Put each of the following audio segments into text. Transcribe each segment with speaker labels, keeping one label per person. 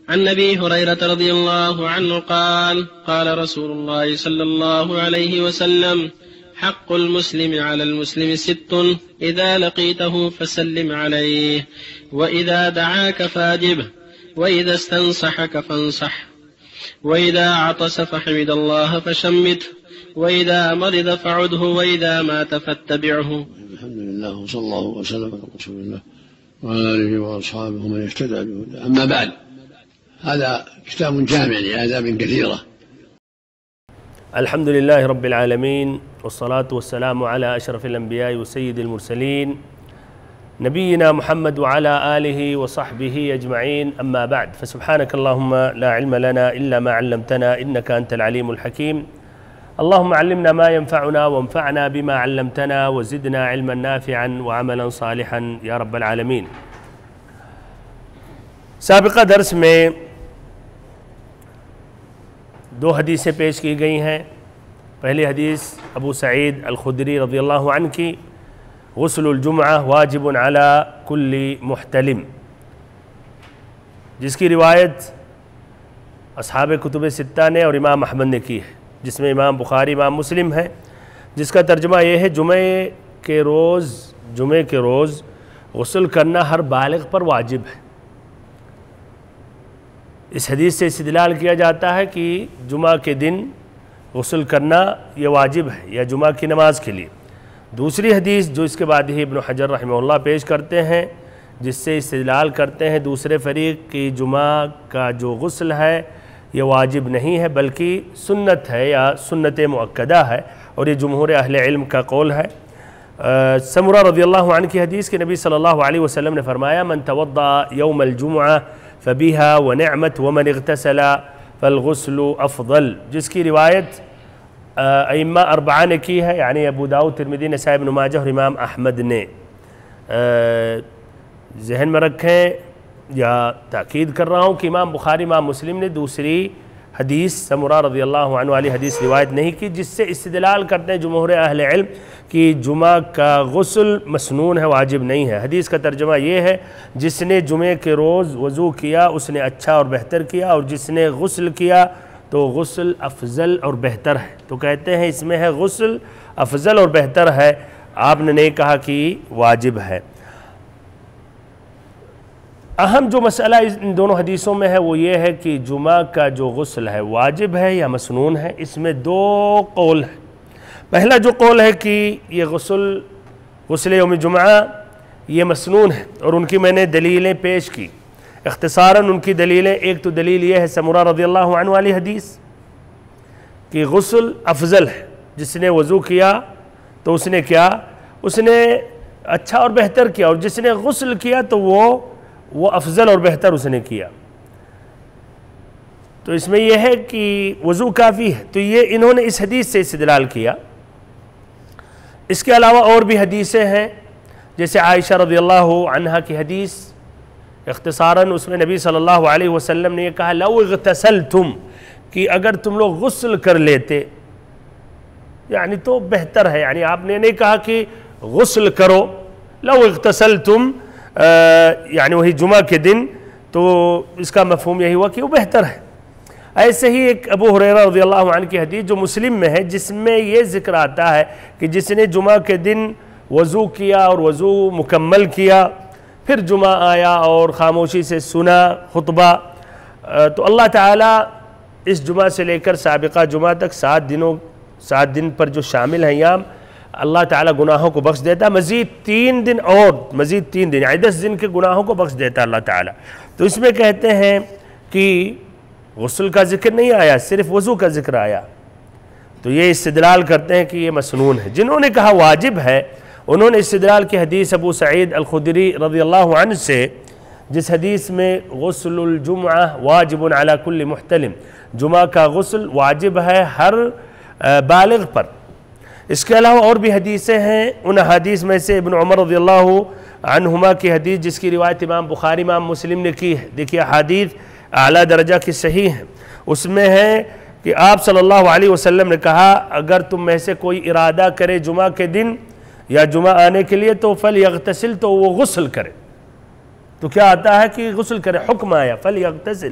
Speaker 1: عن أبي هريرة رضي الله عنه قال قال رسول الله صلى الله عليه وسلم حق المسلم على المسلم 6: إذا لقيته فسلم عليه، وإذا دعاك فأجبه، وإذا استنصحك فانصح، وإذا عطس فحمد الله فشمته، وإذا مرض فعده، وإذا مات فاتبعه.
Speaker 2: الحمد لله وصلى الله وسلم على رسول الله وعلى آله وأصحابه ومن اهتدى بهداه. أما بعد، هذا كتاب جامع لآداب كثيرة.
Speaker 3: الحمد لله رب العالمين، والصلاة والسلام على أشرف الأنبياء وسيد المرسلين نبينا محمد وعلى آله وصحبه أجمعين. أما بعد، فسبحانك اللهم لا علم لنا إلا ما علمتنا إنك أنت العليم الحكيم. اللهم علمنا ما ينفعنا وانفعنا بما علمتنا وزدنا علما نافعا وعملا صالحا يا رب العالمين. سابقہ درس میں دو حدیثیں پیش کی گئی ہیں. پہلی حدیث ابو سعید الخدری رضی اللہ عنہ کی، غسل الجمعہ واجب علی کل محتلم، جس کی روایت اصحاب کتب ستہ نے اور امام احمد نے کی ہے، جس میں امام بخاری امام مسلم ہے، جس کا ترجمہ یہ ہے جمعے کے روز غسل کرنا ہر بالغ پر واجب ہے. اس حدیث سے استدلال کیا جاتا ہے کہ جمعہ کے دن غسل کرنا یہ واجب ہے یا جمعہ کی نماز کے لیے. دوسری حدیث جو اس کے بعد ہی ابن حجر رحمہ اللہ پیش کرتے ہیں، جس سے استدلال کرتے ہیں دوسرے فریق کی جمعہ کا جو غسل ہے یہ واجب نہیں ہے بلکہ سنت ہے یا سنت مؤکدہ ہے، اور یہ جمہور اہل علم کا قول ہے. سمرہ رضی اللہ عنہ کی حدیث کہ نبی صلی اللہ علیہ وسلم نے فرمایا: من توضأ یوم الجمعہ فبیہا ونعمت ومن اغتسل فالغسل افضل، جس کی روایت ائمہ اربعہ نے کی ہے، یعنی ابو داؤد، ترمذی، نسائی، ابن ماجہ اور امام احمد نے. ذہن میں رکھیں یا تاکید کر رہا ہوں کہ امام بخاری امام مسلم نے دوسری حدیث سمرہ رضی اللہ عنہ والی حدیث روایت نہیں کی، جس سے استدلال کرتے ہیں جمہور اہل علم کہ جمعہ کا غسل مسنون ہے، واجب نہیں ہے. حدیث کا ترجمہ یہ ہے: جس نے جمعے کے روز وضو کیا اس نے اچھا اور بہتر کیا، اور جس نے غسل کیا تو غسل افضل اور بہتر ہے. تو کہتے ہیں اس میں ہے غسل افضل اور بہتر ہے، آپ نے نہیں کہا کہ واجب ہے. اہم جو مسئلہ ان دونوں حدیثوں میں ہے وہ یہ ہے کہ جمعہ کا جو غسل ہے واجب ہے یا مسنون ہے. اس میں دو قول ہیں. پہلا جو قول ہے کہ یہ غسل یوم جمعہ یہ مسنون ہے، اور ان کی میں نے دلیلیں پیش کی اختصاراً. ان کی دلیلیں، ایک تو دلیل یہ ہے سمرہ رضی اللہ عنہ والی حدیث کہ غسل افضل ہے، جس نے وضو کیا تو اس نے کیا، اس نے اچھا اور بہتر کیا، اور جس نے غسل کیا تو وہ افضل اور بہتر اس نے کیا. تو اس میں یہ ہے کہ وضو کافی ہے، تو یہ انہوں نے اس حدیث سے استدلال کیا. اس کے علاوہ اور بھی حدیثیں ہیں، جیسے عائشہ رضی اللہ عنہا کی حدیث اختصاراً، اس میں نبی صلی اللہ علیہ وسلم نے یہ کہا: لو اغتسلتم، کہ اگر تم لوگ غسل کر لیتے یعنی تو بہتر ہے. یعنی آپ نے نہیں کہا کہ غسل کرو، لو اغتسلتم یعنی وہی جمعہ کے دن، تو اس کا مفہوم یہی ہوا کہ وہ بہتر ہے. ایسے ہی ایک ابو ہریرہ رضی اللہ عنہ کی حدیث جو مسلم میں ہے، جس میں یہ ذکر آتا ہے کہ جس نے جمعہ کے دن وضو کیا اور وضو مکمل کیا، پھر جمعہ آیا اور خاموشی سے سنا خطبہ، تو اللہ تعالیٰ اس جمعہ سے لے کر سابقہ جمعہ تک 7 دن پر جو شامل ہیں ایام، اللہ تعالیٰ گناہوں کو بخش دیتا. مزید 3 دن یعنی 10 دن کے گناہوں کو بخش دیتا اللہ تعالیٰ. تو اس میں کہتے ہیں کہ غسل کا ذکر نہیں آیا، صرف وضو کا ذکر آیا. تو یہ استدلال کرتے ہیں کہ یہ مسنون ہے. جنہوں نے کہا واجب ہے، انہوں نے استدلال کی حدیث ابو سعید الخدری رضی اللہ عنہ سے، جس حدیث میں غسل الجمعہ واجب علی کل محتلم، جمعہ کا غسل واجب ہے ہر بالغ پر. اس کے علاوہ اور بھی حدیثیں ہیں. ان حدیث میں سے ابن عمر رضی اللہ عنہما کی حدیث، جس کی روایت امام بخاری امام مسلم نے کی ہے. دیکھیے حدیث اعلیٰ درجہ کی صحیح ہے. اس میں ہے کہ آپ صلی اللہ علیہ وسلم نے کہا: اگر تم میں سے کوئی ارادہ کرے جمعہ کے دن یا جمعہ آنے کے لیے تو فلیغتسل، تو وہ غسل کرے. تو کیا آتا ہے کہ غسل کرے، حکم آیا فلیغتسل.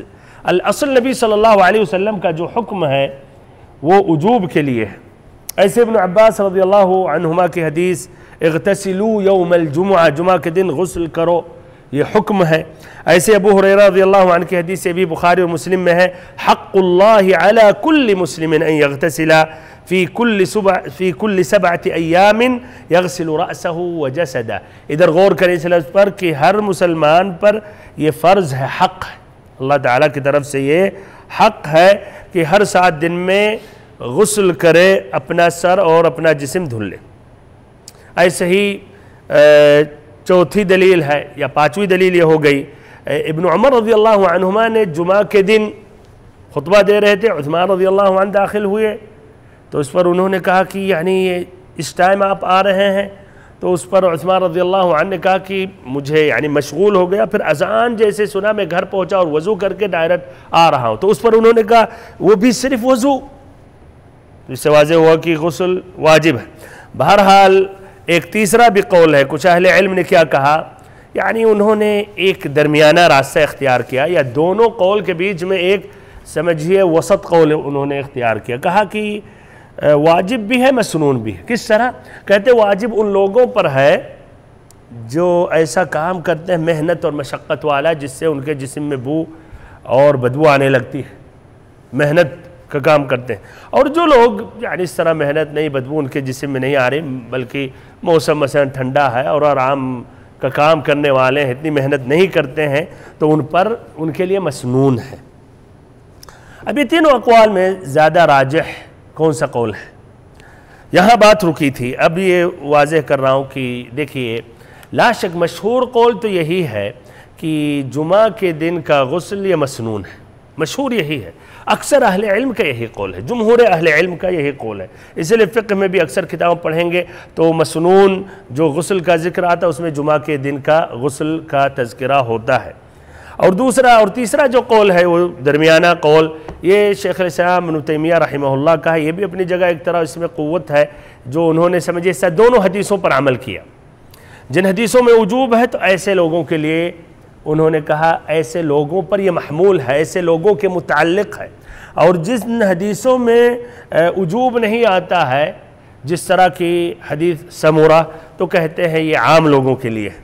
Speaker 3: الاصل نبی صلی اللہ علیہ وسلم کا جو حکم ہے وہ وجوب کے لیے ہے. ایسے ابن عباس رضی اللہ عنہما کی حدیث اغتسلوا یوم الجمعہ، جمعہ کے دن غسل کرو، یہ حکم ہے. ایسے ابو ہریرہ رضی اللہ عنہ کی حدیث سے بھی بخاری اور مسلم میں ہے حق اللہ علی کل مسلم ان یغتسل فی کل 7 ایام یغسل رأسہ وجسدہ. ادھر غور کریں اس لفظ پر کہ ہر مسلمان پر یہ فرض ہے، حق ہے، اللہ تعالیٰ کی طرف سے یہ حق ہے کہ ہر 7 دن میں غسل کرے، اپنا سر اور اپنا جسم دھل لے. ایسے ہی چوتھی دلیل ہے یا 5ویں دلیل یہ ہو گئی، ابن عمر رضی اللہ عنہما نے جمعہ کے دن خطبہ دے رہے تھے، عثمان رضی اللہ عنہ داخل ہوئے تو اس پر انہوں نے کہا کہ یعنی اس ٹائم آپ آ رہے ہیں، تو اس پر عثمان رضی اللہ عنہ نے کہا کہ مجھے یعنی مشغول ہو گیا، پھر اذان جیسے سنا میں گھر پہنچا اور وضو کر کے ڈائریکٹ آ رہا ہوں. تو اس پر انہوں نے کہا وہ بھی صرف وضو، اس سے واضح ہوا کہ غسل واجب ہے. بہرحال ایک تیسرا بھی قول ہے، کچھ اہل علم نے کیا کہا، یعنی انہوں نے ایک درمیانہ راستہ اختیار کیا، یا دونوں قول کے بیچ میں ایک سمجھیے وسط قول انہوں نے اختیار کیا. کہا کہ واجب بھی ہے مسنون بھی ہے. کس طرح؟ کہتے واجب ان لوگوں پر ہے جو ایسا کام کرتے ہیں محنت اور مشقت والا جس سے ان کے جسم میں بو اور بدبو آنے لگتی ہے، محنت کا کام کرتے ہیں. اور جو لوگ یعنی اس طرح محنت نہیں، بدبو ان کے جسم میں نہیں آ رہی، بلکہ موسم مثلا ٹھنڈا ہے اور آرام کا کام کرنے والے ہیں، اتنی محنت نہیں کرتے ہیں، تو ان کے لیے مسنون ہے. اب یہ تینوں اقوال میں زیادہ راجح کون سا قول ہے؟ یہاں بات رکی تھی، اب یہ واضح کر رہا ہوں کہ دیکھیے لا شک مشہور قول تو یہی ہے کہ جمعہ کے دن کا غسل یہ مسنون ہے، مشہور یہی ہے، اکثر اہل علم کا یہی قول ہے، جمہور اہل علم کا یہی قول ہے. اس لیے فقہ میں بھی اکثر کتاب پڑھیں گے تو مسنون جو غسل کا ذکر آتا ہے اس میں جمعہ کے دن کا غسل کا تذکرہ ہوتا ہے. اور تیسرا جو قول ہے وہ درمیانہ قول، یہ شیخ الاسلام ابن تیمیہ رحمہ اللہ کا ہے. یہ بھی اپنی جگہ ایک طرح اس میں قوت ہے، جو انہوں نے سمجھے اس سے دونوں حدیثوں پر عمل کیا. جن حدیثوں میں وجوب ہے تو ایسے لوگوں کے لیے انہوں نے کہا ایسے لوگوں پر یہ محمول ہے، ایسے لوگوں کے متعلق ہے. اور جن حدیثوں میں وجوب نہیں آتا ہے، جس طرح کی حدیث سمورہ، تو کہتے ہیں یہ عام لوگوں کے لیے.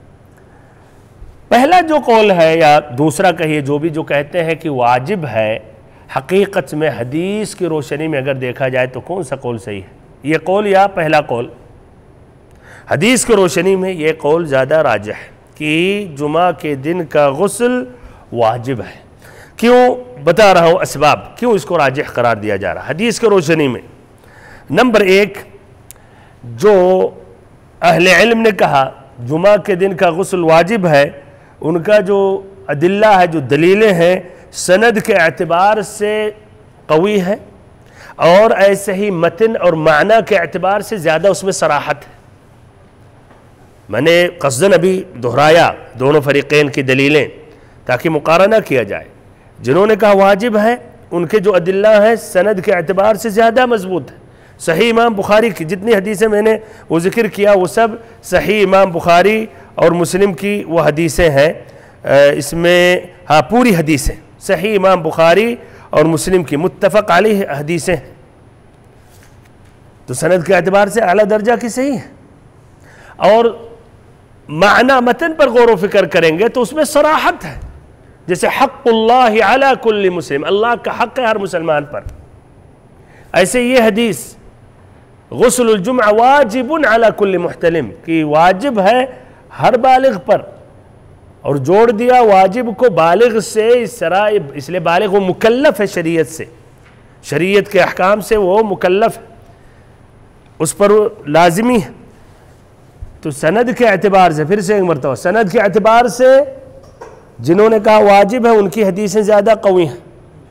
Speaker 3: پہلا جو قول ہے یا دوسرا کہیے جو بھی جو کہتے ہیں کہ واجب ہے، حقیقت میں حدیث کی روشنی میں اگر دیکھا جائے تو کون سا قول صحیح ہے؟ یہ قول یا پہلا قول؟ حدیث کی روشنی میں یہ قول زیادہ راجح ہے کہ جمعہ کے دن کا غسل واجب ہے. کیوں؟ بتا رہا ہوں اسباب کیوں اس کو راجح قرار دیا جا رہا حدیث کی روشنی میں. نمبر 1، جو اہل علم نے کہا جمعہ کے دن کا غسل واجب ہے، ان کا جو ادلہ ہے، جو دلیلیں ہیں، سند کے اعتبار سے قوی ہے، اور ایسے ہی متن اور معنی کے اعتبار سے زیادہ اس میں صراحت ہے. میں نے قصداً ابھی دہرایا دونوں فریقین کی دلیلیں تاکہ مقارنہ کیا جائے. جنہوں نے کہا واجب ہے ان کے جو ادلہ ہیں سند کے اعتبار سے زیادہ مضبوط ہے. صحیح امام بخاری کی جتنی حدیثیں میں نے وہ ذکر کیا وہ سب صحیح امام بخاری اور مسلم کی وہ حدیثیں ہیں. اس میں پوری حدیثیں صحیح امام بخاری اور مسلم کی متفق علیہ حدیثیں ہیں، تو سند کے اعتبار سے اعلیٰ درجہ کی صحیح ہے. اور معنی متن پر غور و فکر کریں گے تو اس میں صراحت ہے، جیسے حق اللہ علی کل مسلم، اللہ کا حق ہے ہر مسلمان پر. ایسے یہ حدیث غسل الجمعہ واجب علی کل محتلم کی واجب ہے ہر بالغ پر، اور جوڑ دیا واجب کو بالغ سے، اس لیے بالغ وہ مکلف ہے شریعت سے، شریعت کے احکام سے وہ مکلف ہے، اس پر لازمی ہے. تو سند کے اعتبار سے پھر سے ایک مرتبہ سند کے اعتبار سے جنہوں نے کہا واجب ہے ان کی حدیثیں زیادہ قوی ہیں،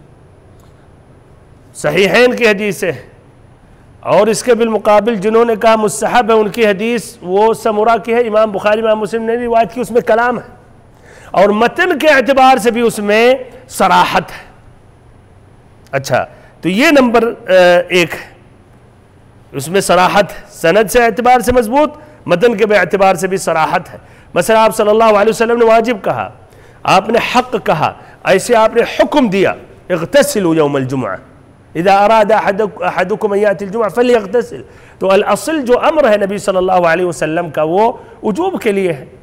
Speaker 3: صحیحین کی حدیثیں. اور اس کے بالمقابل جنہوں نے کہا مستحب ہے ان کی حدیث وہ سمورہ کی ہے، امام بخاری امام مسلم نے روایت کی، اس میں کلام ہے، اور متن کے اعتبار سے بھی اس میں صراحت ہے. اچھا، تو یہ نمبر 1 ہے، اس میں صراحت ہے، سند سے اعتبار سے مضبوط، متن کے اعتبار سے بھی صراحت ہے. مثلا آپ صلی اللہ علیہ وسلم نے واجب کہا، آپ نے حق کہا، ایسے آپ نے حکم دیا اغتسلوا یوم الجمعہ اذا اراد احدکم ان یأتی الجمعہ فلیغتسل، تو الاصل جو امر ہے نبی صلی اللہ علیہ وسلم کا وہ وجوب کے لیے ہے.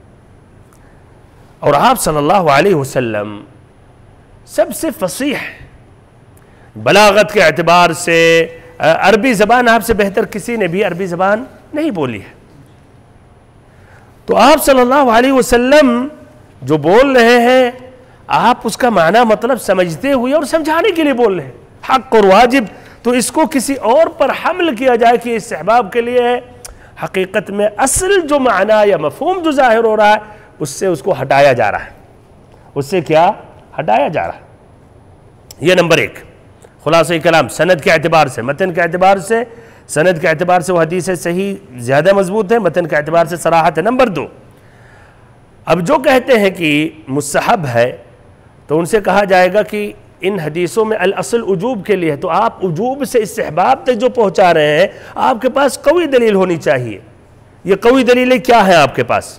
Speaker 3: اور آپ صلی اللہ علیہ وسلم سب سے فصیح، بلاغت کے اعتبار سے عربی زبان آپ سے بہتر کسی نے بھی عربی زبان نہیں بولی ہے. تو آپ صلی اللہ علیہ وسلم جو بول رہے ہیں آپ اس کا معنی مطلب سمجھتے ہوئے اور سمجھانے کے لیے بول رہے ہیں. حق اور واجب تو اس کو کسی اور پر حمل کیا جائے کہ استحباب کے لیے ہے، حقیقت میں اصل جو معنی یا مفہوم جو ظاہر ہو رہا ہے اس سے اس کو ہٹایا جا رہا ہے. اس سے کیا ہٹایا جا رہا ہے؟ یہ نمبر ایک. خلاصہ کلام سند کے اعتبار سے، متن کے اعتبار سے، سند کے اعتبار سے وہ حدیث صحیح زیادہ مضبوط ہے، متن کے اعتبار سے صراحت ہے. نمبر دو، اب جو کہتے ہیں کہ مستحب ہے تو ان سے کہا جائے گا کہ ان حدیثوں میں الاصل وجوب کے لیے ہے، تو آپ وجوب سے استحباب تک جو پہنچا رہے ہیں آپ کے پاس قوی دلیل ہونی چاہیے. یہ قوی دلیلیں کیا ہیں آپ کے پاس؟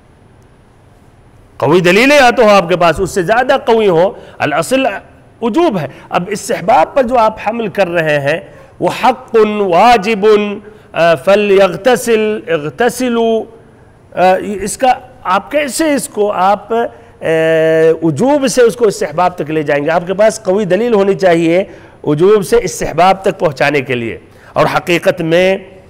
Speaker 3: قوی دلیلیں یا تو ہو آپ کے پاس اس سے زیادہ قوی ہو، الاصل وجوب ہے. اب استحباب پر جو آپ حمل کر رہے ہیں وہ حق واجب فلیغتسل اغتسلوا، اس کا آپ کیسے اس کو آپ وجوب سے اس کو استحباب تک لے جائیں گے؟ آپ کے پاس قوی دلیل ہونی چاہیے وجوب سے استحباب تک پہنچانے کے لیے. اور حقیقت میں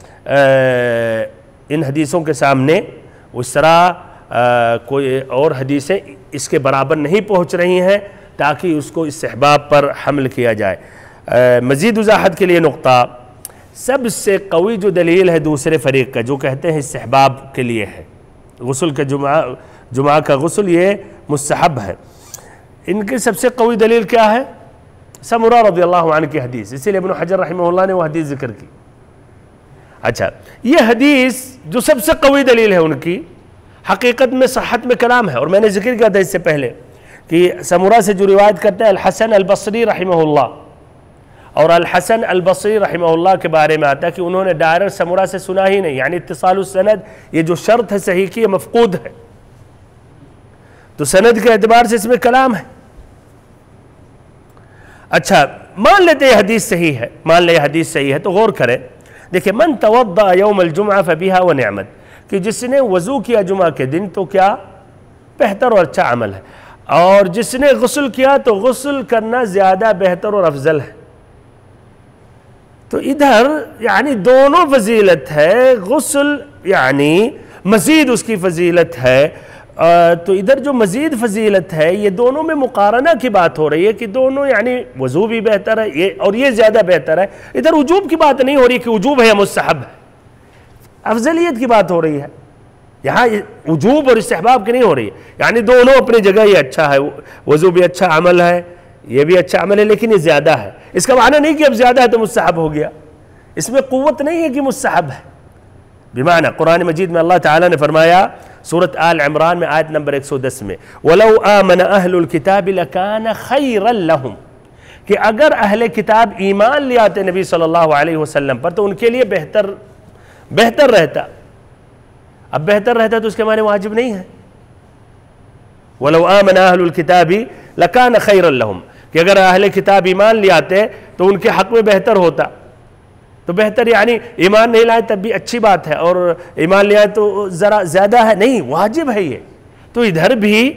Speaker 3: ان حدیثوں کے سامنے اس طرح کوئی اور حدیثیں اس کے برابر نہیں پہنچ رہی ہیں تاکہ اس کو استحباب پر حمل کیا جائے. مزید وضاحت کے لیے نقطہ، سب سے قوی جو دلیل ہے دوسرے فریق کا جو کہتے ہیں استحباب کے لیے ہے، غسل کا جمعہ کا غسل یہ مستحب ہے، ان کی سب سے قوی دلیل کیا ہے؟ سمرہ رضی اللہ عنہ کی حدیث. اسی لیے ابن حجر رحمہ اللہ نے وہ حدیث ذکر کی. اچھا، یہ حدیث جو سب سے قوی دلیل ہے ان کی، حقیقت میں صحت میں کلام ہے. اور میں نے ذکر کیا تھا اس سے پہلے کہ سمرہ سے جو روایت کرتے ہیں الحسن البصری رحمہ اللہ، اور الحسن البصری رحمہ اللہ کے بارے میں آتا ہے کہ انہوں نے ڈائریکٹ سمرہ سے سنا ہی نہیں، یعنی اتصال السند یہ جو شرط ہے صحیح کی یہ مفقود ہے. تو سند کے اعتبار سے اس میں کلام ہے. اچھا، مان لیتے یہ حدیث صحیح ہے، مان لے یہ حدیث صحیح ہے تو غور کریں. دیکھیں، من توضأ یوم الجمعہ فبیہا ونعمت، کہ جس نے وضو کیا جمعہ کے دن تو کیا بہتر اور اچھا عمل ہے، اور جس نے غسل کیا تو غسل کرنا زیادہ بہتر اور افضل ہے. تو ادھر یعنی دونوں فضیلت ہے، غسل یعنی مزید اس کی فضیلت ہے، تو ادھر جو مزید فضیلت ہے یہ دونوں میں مقارنہ کی بات ہو رہی ہے کہ دونوں یعنی وضو بھی بہتر ہے اور یہ زیادہ بہتر ہے. ادھر وجوب کی بات نہیں ہو رہی کہ وجوب ہے یا مستحب ہے، افضلیت کی بات ہو رہی ہے. یہاں وجوب اور استحباب کی نہیں ہو رہی ہے، یعنی دونوں اپنی جگہ یہ اچھا ہے، وضو بھی اچھا عمل ہے، یہ بھی اچھا عمل ہے، لیکن یہ زیادہ ہے. اس کا معنی نہیں کہ اب زیادہ ہے تو مستحب ہو گیا، اس میں قوت نہیں ہے کہ مستحب ہے. بمعنی قرآن مجید میں اللہ تعالیٰ نے فرمایا سورۃ آل عمران میں آیت نمبر 110 میں وَلَوْ آمَنَ أَهْلُ الْكِتَابِ لَكَانَ خَيْرًا لَهُمْ، کہ اگر اہل کتاب ایمان لے آتے نبی صلی اللہ علیہ وسلم پر تو ان کے لیے بہتر رہتا. اب بہتر رہتا تو اس کے معنی واجب نہیں ہے. وَلَوْ آمَنَ أَهْلُ الْكِتَابِ لَكَانَ خَيْرًا لَهُمْ، کہ اگر اہل کتاب ایمان لے آتے تو ان کے حق میں بہتر ہوتا. تو بہتر یعنی ایمان نہیں لائے تب بھی اچھی بات ہے، اور ایمان لے آئے تو ذرا زیادہ ہے، نہیں واجب ہے یہ. تو ادھر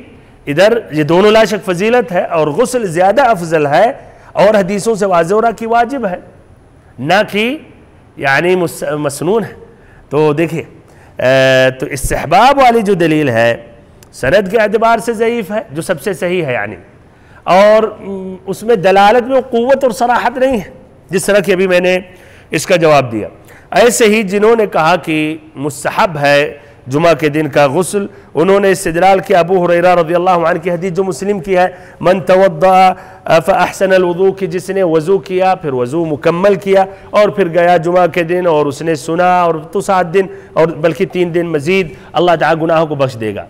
Speaker 3: یہ دونوں لا شک فضیلت ہے، اور غسل زیادہ افضل ہے، اور حدیثوں سے واضح ہو رہا کہ واجب ہے نہ کہ یعنی مسنون ہے. تو دیکھیے، تو استحباب والی جو دلیل ہے سند کے اعتبار سے ضعیف ہے جو سب سے صحیح ہے یعنی، اور اس میں دلالت میں قوت اور صراحت نہیں ہے جس طرح کہ ابھی میں نے اس کا جواب دیا. ایسے ہی جنہوں نے کہا کہ مستحب ہے جمعہ کے دن کا غسل، انہوں نے استدلال کیا ابو ہریرہ رضی اللہ عنہ کی حدیث جو مسلم کی ہے، من توضأ فاحسن الوضوء، کہ جس نے وضو کیا پھر وضو مکمل کیا اور پھر گیا جمعہ کے دن اور اس نے سنا، اور تو 7 دن اور بلکہ 3 دن مزید اللہ تعالیٰ گناہوں کو بخش دے گا.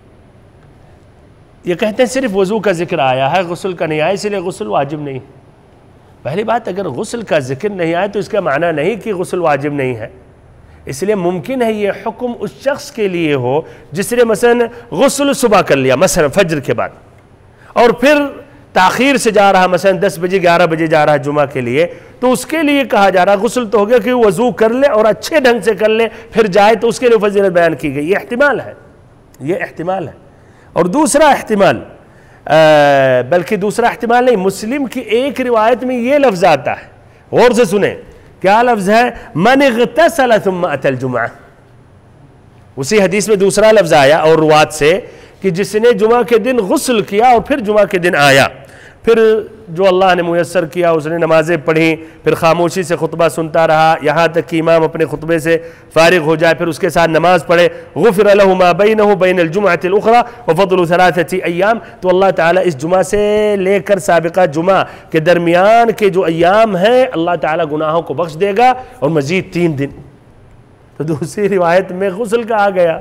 Speaker 3: یہ کہتے ہیں صرف وضو کا ذکر آیا ہے، غسل کا نہیں آیا، اس لیے غسل واجب نہیں. پہلی بات، اگر غسل کا ذکر نہیں آیا تو اس کا معنی نہیں کہ غسل واجب نہیں ہے. اس لیے ممکن ہے یہ حکم اس شخص کے لیے ہو جس نے مثلا غسل صبح کر لیا مثلا فجر کے بعد اور پھر تاخیر سے جا رہا مثلا 10 بجے 11 بجے جا رہا جمعہ کے لیے، تو اس کے لیے کہا جا رہا غسل تو ہو گیا کہ وضو کر لے اور اچھے ڈھنگ سے کر لے پھر جائے، تو اس کے لیے فضیلت بیان کی گئی. یہ احتمال ہے، یہ احتمال ہے. اور دوسرا احتمال، بلکہ دوسرا احتمال نہیں، مسلم کی ایک روایت میں یہ لفظ آتا ہے، غور سے سنیں کیا لفظ ہے، من اغتسل ثم اتى الجمعہ. اسی حدیث میں دوسرا لفظ آیا اور روات سے کہ جس نے جمعہ کے دن غسل کیا اور پھر جمعہ کے دن آیا، پھر جو اللہ نے میسر کیا اس نے نمازیں پڑھیں، پھر خاموشی سے خطبہ سنتا رہا یہاں تک کہ امام اپنے خطبے سے فارغ ہو جائے، پھر اس کے ساتھ نماز پڑھے، غفر له ما بینه بین الجمعۃ الاخرى وفضل 3 ایام. تو اللہ تعالیٰ اس جمعہ سے لے کر سابقہ جمعہ کے درمیان کے جو ایام ہیں اللہ تعالیٰ گناہوں کو بخش دے گا اور مزید 3 دن. تو دوسری روایت میں غسل کا آ گیا.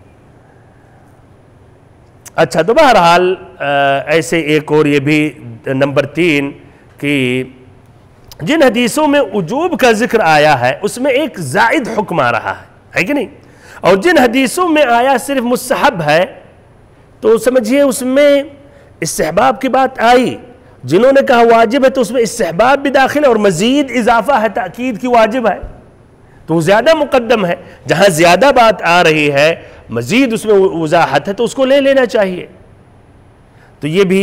Speaker 3: اچھا، تو بہرحال ایسے ایک اور یہ بھی نمبر 3 کہ جن حدیثوں میں وجوب کا ذکر آیا ہے اس میں ایک زائد حکم آ رہا ہے کہ نہیں، اور جن حدیثوں میں آیا صرف مستحب ہے تو سمجھیے اس میں استحباب کی بات آئی. جنہوں نے کہا واجب ہے تو اس میں استحباب بھی داخل ہے اور مزید اضافہ ہے، تاکید کی واجب ہے تو زیادہ مقدم ہے. جہاں زیادہ بات آ رہی ہے مزید اس میں وضاحت ہے تو اس کو لے لینا چاہیے. تو یہ بھی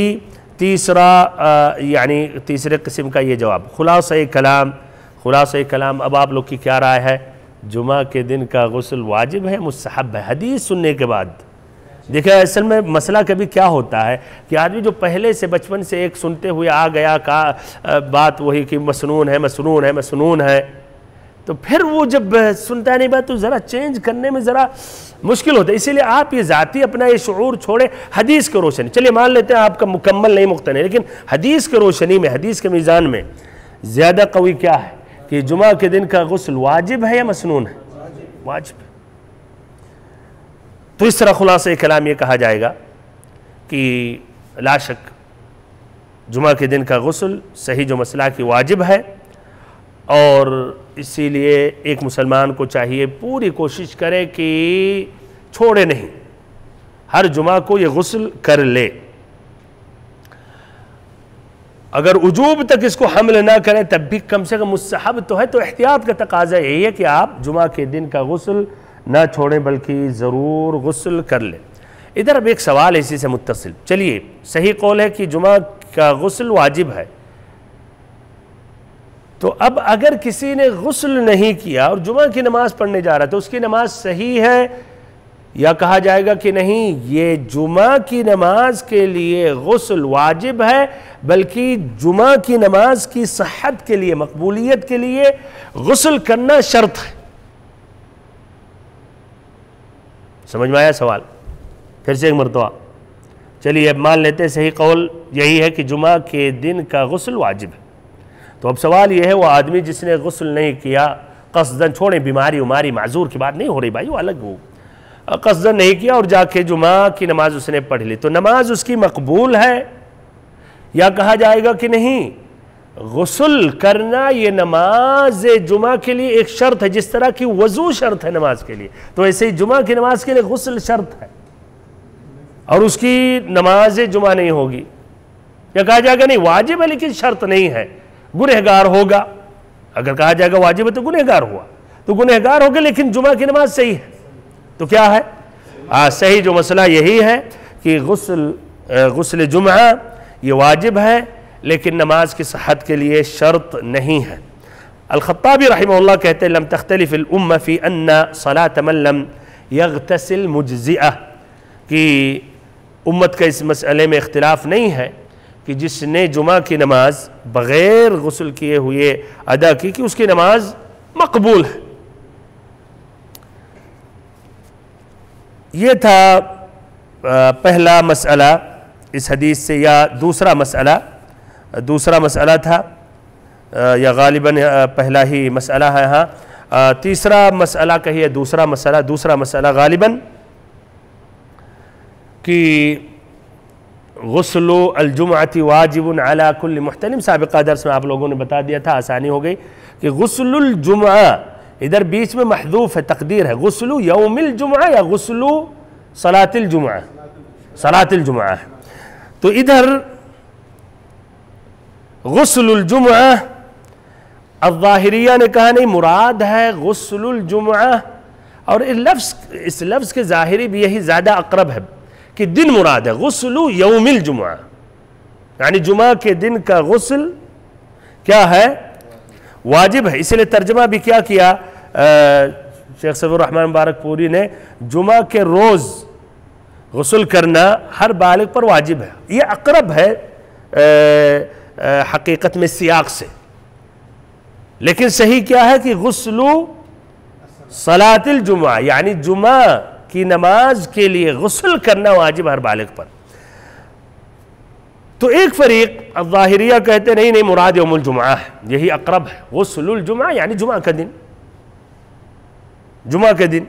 Speaker 3: تیسرے قسم کا یہ جواب. خلاصہ کلام اب آپ لوگ کی کیا رائے ہے؟ جمعہ کے دن کا غسل واجب ہے مستحب ہے؟ حدیث سننے کے بعد دیکھیں اصل میں مسئلہ کبھی کیا ہوتا ہے کہ آدمی جو پہلے سے بچپن سے ایک سنتے ہوئے آ گیا بات وہی کہ مسنون ہے تو پھر وہ جب سنتا نہیں بات تو ذرا چینج کرنے میں ذرا مشکل ہوتا ہے. اسی لیے آپ یہ ذاتی اپنا یہ شعور چھوڑیں حدیث کے روشنی. چلیے مان لیتے ہیں آپ کا مکمل نہیں مقتنع، لیکن حدیث کے روشنی میں حدیث کے میزان میں زیادہ قوی کیا ہے کہ جمعہ کے دن کا غسل واجب ہے یا مسنون ہے؟ واجب. تو اس طرح خلاصہ کلام یہ کہا جائے گا کہ لا شک جمعہ کے دن کا غسل صحیح جو مسئلہ کی واجب ہے، اور اسی لیے ایک مسلمان کو چاہیے پوری کوشش کرے کہ چھوڑے نہیں، ہر جمعہ کو یہ غسل کر لے. اگر وجوب تک اس کو حمل نہ کریں تب بھی کم سے کم مستحب تو ہے. تو احتیاط کا تقاضا یہی ہے کہ آپ جمعہ کے دن کا غسل نہ چھوڑیں بلکہ ضرور غسل کر لیں. ادھر اب ایک سوال ہے اسی سے متصل. چلیے صحیح قول ہے کہ جمعہ کا غسل واجب ہے، تو اب اگر کسی نے غسل نہیں کیا اور جمعہ کی نماز پڑھنے جا رہا تو اس کی نماز صحیح ہے یا کہا جائے گا کہ نہیں یہ جمعہ کی نماز کے لیے غسل واجب ہے بلکہ جمعہ کی نماز کی صحت کے لیے مقبولیت کے لیے غسل کرنا شرط ہے؟ سمجھ میں آیا سوال؟ پھر سے ایک مرتبہ. چلیے اب مان لیتے صحیح قول یہی ہے کہ جمعہ کے دن کا غسل واجب ہے. تو اب سوال یہ ہے وہ آدمی جس نے غسل نہیں کیا قصداً، چھوڑیں بیماری معذور کی بات نہیں ہو رہی بھائی، وہ الگ ہو، قصداً نہیں کیا اور جا کے جمعہ کی نماز اس نے پڑھ لی، تو نماز اس کی مقبول ہے یا کہا جائے گا کہ نہیں غسل کرنا یہ نماز جمعہ کے لیے ایک شرط ہے، جس طرح کی وضو شرط ہے نماز کے لیے تو ایسے ہی جمعہ کی نماز کے لیے غسل شرط ہے اور اس کی نماز جمعہ نہیں ہوگی؟ یا کہا جائے گا نہیں واجب ہے لیکن شرط نہیں ہے، گنہگار ہوگا؟ اگر کہا جائے گا واجب ہے تو گنہگار ہوا، تو گنہگار ہوگا لیکن جمعہ کی نماز صحیح ہے. تو کیا ہے صحیح جو مسئلہ یہی ہے کہ غسل جمعہ یہ واجب ہے لیکن نماز کی صحت کے لیے شرط نہیں ہے. الخطابی رحمہ اللہ کہتے ہیں لم تختلف الامہ فی ان صلاة من لم یغتسل مجزئہ، کہ امت کا اس مسئلے میں اختلاف نہیں ہے کہ جس نے جمعہ کی نماز بغیر غسل کیے ہوئے ادا کی کہ اس کی نماز مقبول ہے. یہ تھا پہلا مسئلہ اس حدیث سے، یا دوسرا مسئلہ تھا یا غالباً پہلا ہی مسئلہ ہے. ہاں تیسرا مسئلہ کہیے دوسرا مسئلہ غالباً کہ غسل الجمعہ واجب علی کل محتلم. سابقہ درس میں آپ لوگوں نے بتا دیا تھا، آسانی ہو گئی کہ غسل الجمعہ ادھر بیچ میں محذوف ہے، تقدیر ہے، غسل یوم الجمعہ یا غسل صلاۃ الجمعہ، صلاۃ الجمعہ ہے۔ تو ادھر غسل الجمعہ الظاہریہ نے کہا نہیں، مراد ہے غسل الجمعہ، اور اس لفظ کے ظاہری بھی یہی زیادہ اقرب ہے کہ دن مراد ہے، غسل یوم الجمعہ، یعنی جمعہ کے دن کا غسل کیا ہے؟ واجب ہے۔ اس لیے ترجمہ بھی کیا شیخ صفی الرحمن مبارک پوری نے، جمعہ کے روز غسل کرنا ہر بالغ پر واجب ہے۔ یہ اقرب ہے حقیقت میں سیاق سے، لیکن صحیح کیا ہے کہ غسل صلاۃ الجمعہ، یعنی جمعہ کی نماز کے لیے غسل کرنا واجب ہر بالغ پر۔ تو ایک فریق الظاہریہ کہتے نہیں مراد یوم الجمعہ ہے، یہی اقرب ہے، غسل الجمعہ یعنی جمعہ کا دن، جمعہ کے دن۔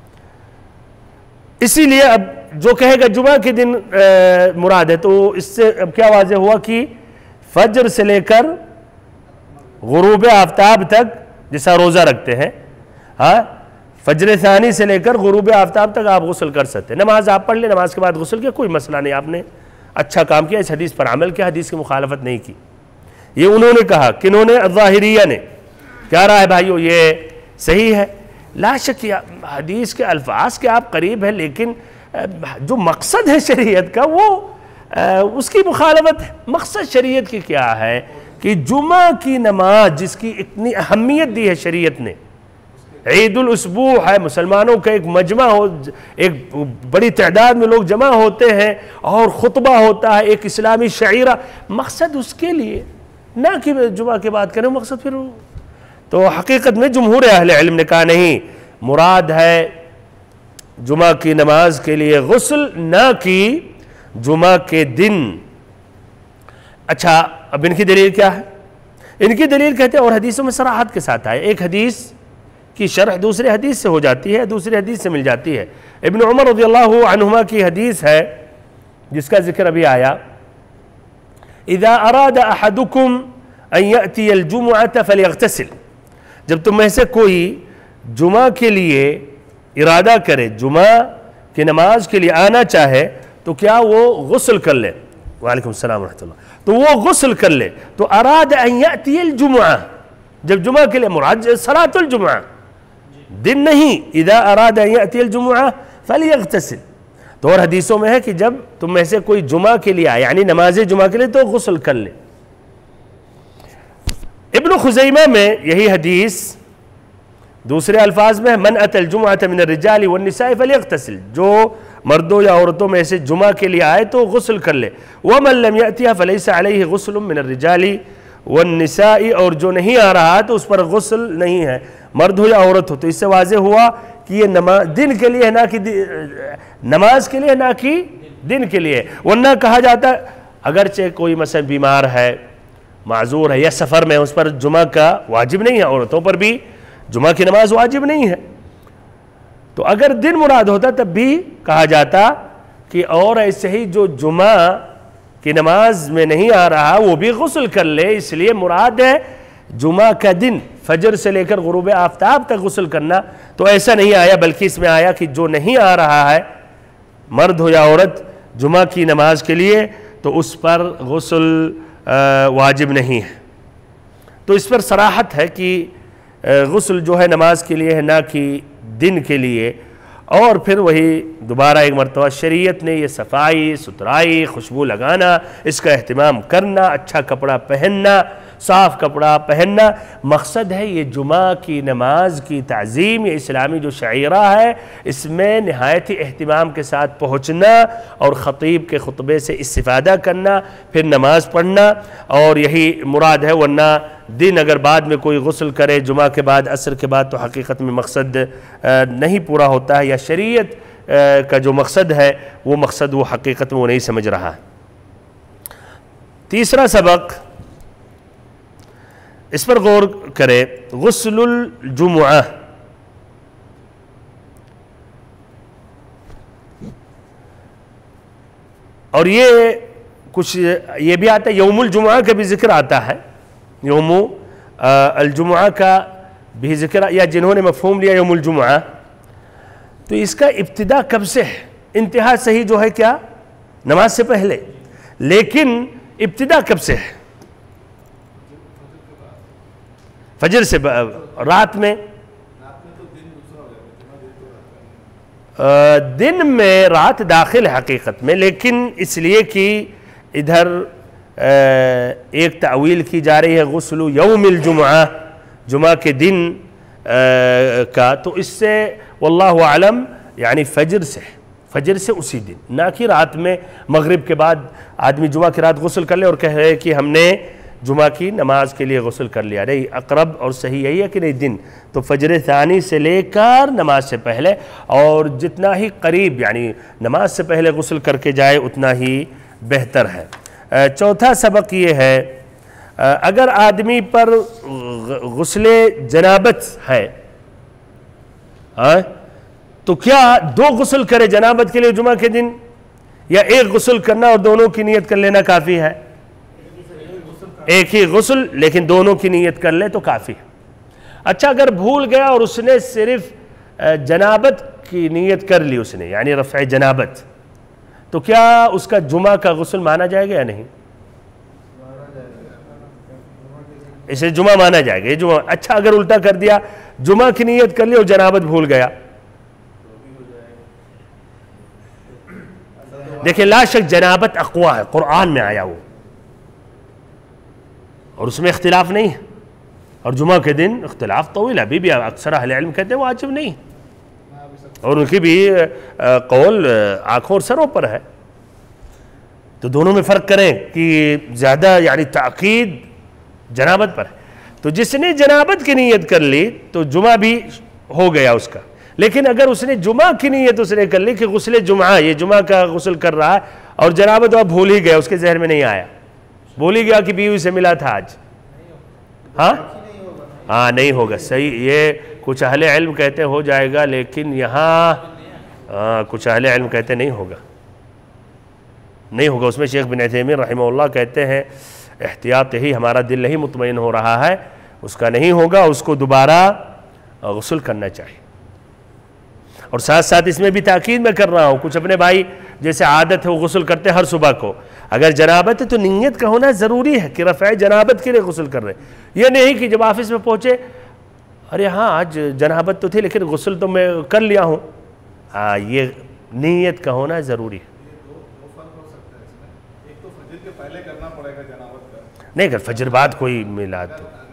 Speaker 3: اسی لیے اب جو کہے گا جمعہ کے دن مراد ہے، تو اس سے اب کیا واضح ہوا کہ فجر سے لے کر غروب آفتاب تک، جیسا روزہ رکھتے ہیں، ہاں، فجر ثانی سے لے کر غروب آفتاب تک آپ غسل کر سکتے ہیں۔ نماز آپ پڑھ لیں، نماز کے بعد غسل کیا، کوئی مسئلہ نہیں، آپ نے اچھا کام کیا، اس حدیث پر عمل کیا، حدیث کی مخالفت نہیں کی۔ یہ انہوں نے کہا، کنہوں نے؟ الظاہریہ نے۔ کیا رہا ہے بھائیو؟ یہ صحیح ہے، لا شک حدیث کے الفاظ کے آپ قریب ہیں، لیکن جو مقصد ہے شریعت کا وہ اس کی مخالفت ہے۔ مقصد شریعت کی کیا ہے کہ جمعہ کی نماز جس کی اتنی اہمیت دی ہے شریعت نے، عید الاسبوع ہے، مسلمانوں کا ایک مجمع ہو، ایک بڑی تعداد میں لوگ جمع ہوتے ہیں اور خطبہ ہوتا ہے، ایک اسلامی شعیرہ، مقصد اس کے لیے، نہ کہ جمعہ کے بعد کریں مقصد۔ پھر تو حقیقت میں جمہور اہل علم نے کہا نہیں، مراد ہے جمعہ کی نماز کے لیے غسل، نہ کہ جمعہ کے دن۔ اچھا، اب ان کی دلیل کیا ہے؟ ان کی دلیل کہتے ہیں اور حدیثوں میں صراحت کے ساتھ آئے، ایک حدیث کی شرح دوسرے حدیث سے ہو جاتی ہے، دوسری حدیث سے مل جاتی ہے۔ ابن عمر رضی اللہ عنہما کی حدیث ہے جس کا ذکر ابھی آیا، اذا اراد احدکم ان یأتی الجمعة فلیغتسل، جب تم میں سے کوئی جمعہ کے لیے ارادہ کرے، جمعہ کی نماز کے لیے آنا چاہے، تو کیا وہ غسل کر لے؟ وعلیکم السلام ورحمۃ اللہ۔ تو وہ غسل کر لے، تو اراد ان یأتی الجمعہ، جب جمعہ کے لیے مراد صلاۃ الجمعہ، دن نہیں، اذا اراد ان یأتی الجمعہ فلیغتسل۔ تو اور حدیثوں میں ہے کہ جب تم میں سے کوئی جمعہ کے لیے آئے، یعنی نماز جمعہ کے لیے، تو غسل کر لے۔ ابن خزیمہ میں یہی حدیث دوسرے الفاظ میں ہے، من اتی الجمعۃ من الرجال والنساء فلیغتسل، جو مردوں یا عورتوں میں سے جمعہ کے لیے آئے تو غسل کر لے۔ ومن لم یأتیہ فلیس علیہ غسل من الرجال والنساء، اور جو نہیں آ رہا تو اس پر غسل نہیں ہے، مرد ہو یا عورت ہو۔ تو اس سے واضح ہوا کہ یہ دن کے لیے ہے، نہ کہ نماز کے لیے، نہ کہ دن کے لیے۔ ورنہ کہا جاتا ہے اگرچہ کوئی مثلا بیمار ہے، معذور ہے یا سفر میں، اس پر جمعہ کا واجب نہیں ہے، عورتوں پر بھی جمعہ کی نماز واجب نہیں ہے، تو اگر دن مراد ہوتا تب بھی کہا جاتا کہ اور ایسے ہی جو جمعہ کی نماز میں نہیں آ رہا وہ بھی غسل کر لے۔ اس لیے مراد ہے جمعہ کا دن، فجر سے لے کر غروب آفتاب تک غسل کرنا۔ تو ایسا نہیں آیا، بلکہ اس میں آیا کہ جو نہیں آ رہا ہے، مرد ہو یا عورت، جمعہ کی نماز کے لیے، تو اس پر غسل واجب نہیں ہے۔ تو اس پر صراحت ہے کہ غسل جو ہے نماز کے لیے ہے، نہ کہ دن کے لیے۔ اور پھر وہی دوبارہ ایک مرتبہ شریعت نے یہ صفائی ستھرائی، خوشبو لگانا، اس کا اہتمام کرنا، اچھا کپڑا پہننا، صاف کپڑا پہننا، مقصد ہے یہ جمعہ کی نماز کی تعظیم، یہ اسلامی جو شعیرہ ہے، اس میں نہایت ہی اہتمام کے ساتھ پہنچنا اور خطیب کے خطبے سے استفادہ کرنا، پھر نماز پڑھنا، اور یہی مراد ہے۔ ورنہ دن اگر بعد میں کوئی غسل کرے جمعہ کے بعد، عصر کے بعد، تو حقیقت میں مقصد نہیں پورا ہوتا ہے، یا شریعت کا جو مقصد ہے وہ مقصد وہ حقیقت میں وہ نہیں سمجھ رہا ہے۔ تیسرا سبق، اس پر غور کرے، غسل الجمعہ۔ اور یہ کچھ یہ بھی آتا ہے، یوم الجمعہ کا بھی ذکر آتا ہے۔ یوم الجمعہ کا بھی ذکر یا جنہوں نے مفہوم لیا یوم الجمعہ، تو اس کا ابتدا کب سے ہے؟ انتہا صحیح جو ہے کیا؟ نماز سے پہلے، لیکن ابتدا کب سے ہے؟ فجر سے رات میں، دن میں رات داخل ہے حقیقت میں، لیکن اس لیے کہ ادھر ایک تعویل کی جا رہی ہے غسل یوم الجمعہ، جمعہ کے دن کا، تو اس سے واللہ اعلم یعنی فجر سے اسی دن، نہ کہ رات میں مغرب کے بعد آدمی جمعہ کی رات غسل کر لے اور کہے کہ ہم نے جمعہ کی نماز کے لیے غسل کر لیا۔ نہیں، اقرب اور صحیح یہی ہے کہ نہیں، دن تو فجر ثانی سے لے کر نماز سے پہلے، اور جتنا ہی قریب یعنی نماز سے پہلے غسل کر کے جائے اتنا ہی بہتر ہے۔ چوتھا سبق یہ ہے، اگر آدمی پر غسل جنابت ہے تو کیا دو غسل کرے جنابت کے لیے جمعہ کے دن، یا ایک غسل کرنا اور دونوں کی نیت کر لینا کافی ہے؟ ایک ہی غسل لیکن دونوں کی نیت کر لے تو کافی ہے۔ اچھا، اگر بھول گیا اور اس نے صرف جنابت کی نیت کر لی، اس نے یعنی رفع جنابت، تو کیا اس کا جمعہ کا غسل مانا جائے گا یا نہیں؟ اسے جمعہ مانا جائے گا، یہ جمعہ۔ اچھا، اگر الٹا کر دیا، جمعہ کی نیت کر لی اور جنابت بھول گیا، دیکھیں لا شک جنابت اقویٰ ہے، قرآن میں آیا وہ، اور اس میں اختلاف نہیں ہے، اور جمعہ کے دن اختلاف طویل ہے، ابھی بھی اکثر اہل علم کہتے ہیں واجب نہیں، اور ان کی بھی قول آنکھوں اور سروں پر ہے، تو دونوں میں فرق کریں کہ زیادہ یعنی تاکید جنابت پر ہے۔ تو جس نے جنابت کی نیت کر لی تو جمعہ بھی ہو گیا اس کا، لیکن اگر اس نے جمعہ کی نیت اس نے کر لی کہ غسل جمعہ، یہ جمعہ کا غسل کر رہا ہے، اور جنابت وہ بھول ہی گیا، اس کے ذہن میں نہیں آیا، بھول ہی گیا کہ بیوی سے ملا تھا آج، ہاں نہیں ہوگا، صحیح۔ یہ کچھ اہل علم کہتے ہو جائے گا، لیکن یہاں کچھ اہل علم کہتے نہیں ہوگا، نہیں ہوگا۔ اس میں شیخ بن عثیمین رحمہ اللہ کہتے ہیں احتیاط ہی، ہمارا دل نہیں مطمئن ہو رہا ہے، اس کا نہیں ہوگا، اس کو دوبارہ غسل کرنا چاہیے۔ اور ساتھ ساتھ اس میں بھی تاکید میں کر رہا ہوں، کچھ اپنے بھائی جیسے عادت ہے وہ غسل کرتے ہر صبح کو، اگر جنابت ہے تو نیت کا ہونا ضروری ہے کہ رفع جنابت کے لیے غسل کر رہے ہیں، یہ نہیں کہ جب آفس میں پہنچے ارے ہاں آج جنابت تو تھی لیکن غسل تو میں کر لیا ہوں، یہ نیت کا ہونا ضروری ہے۔ نہیں، اگر فجر بعد کوئی میلاد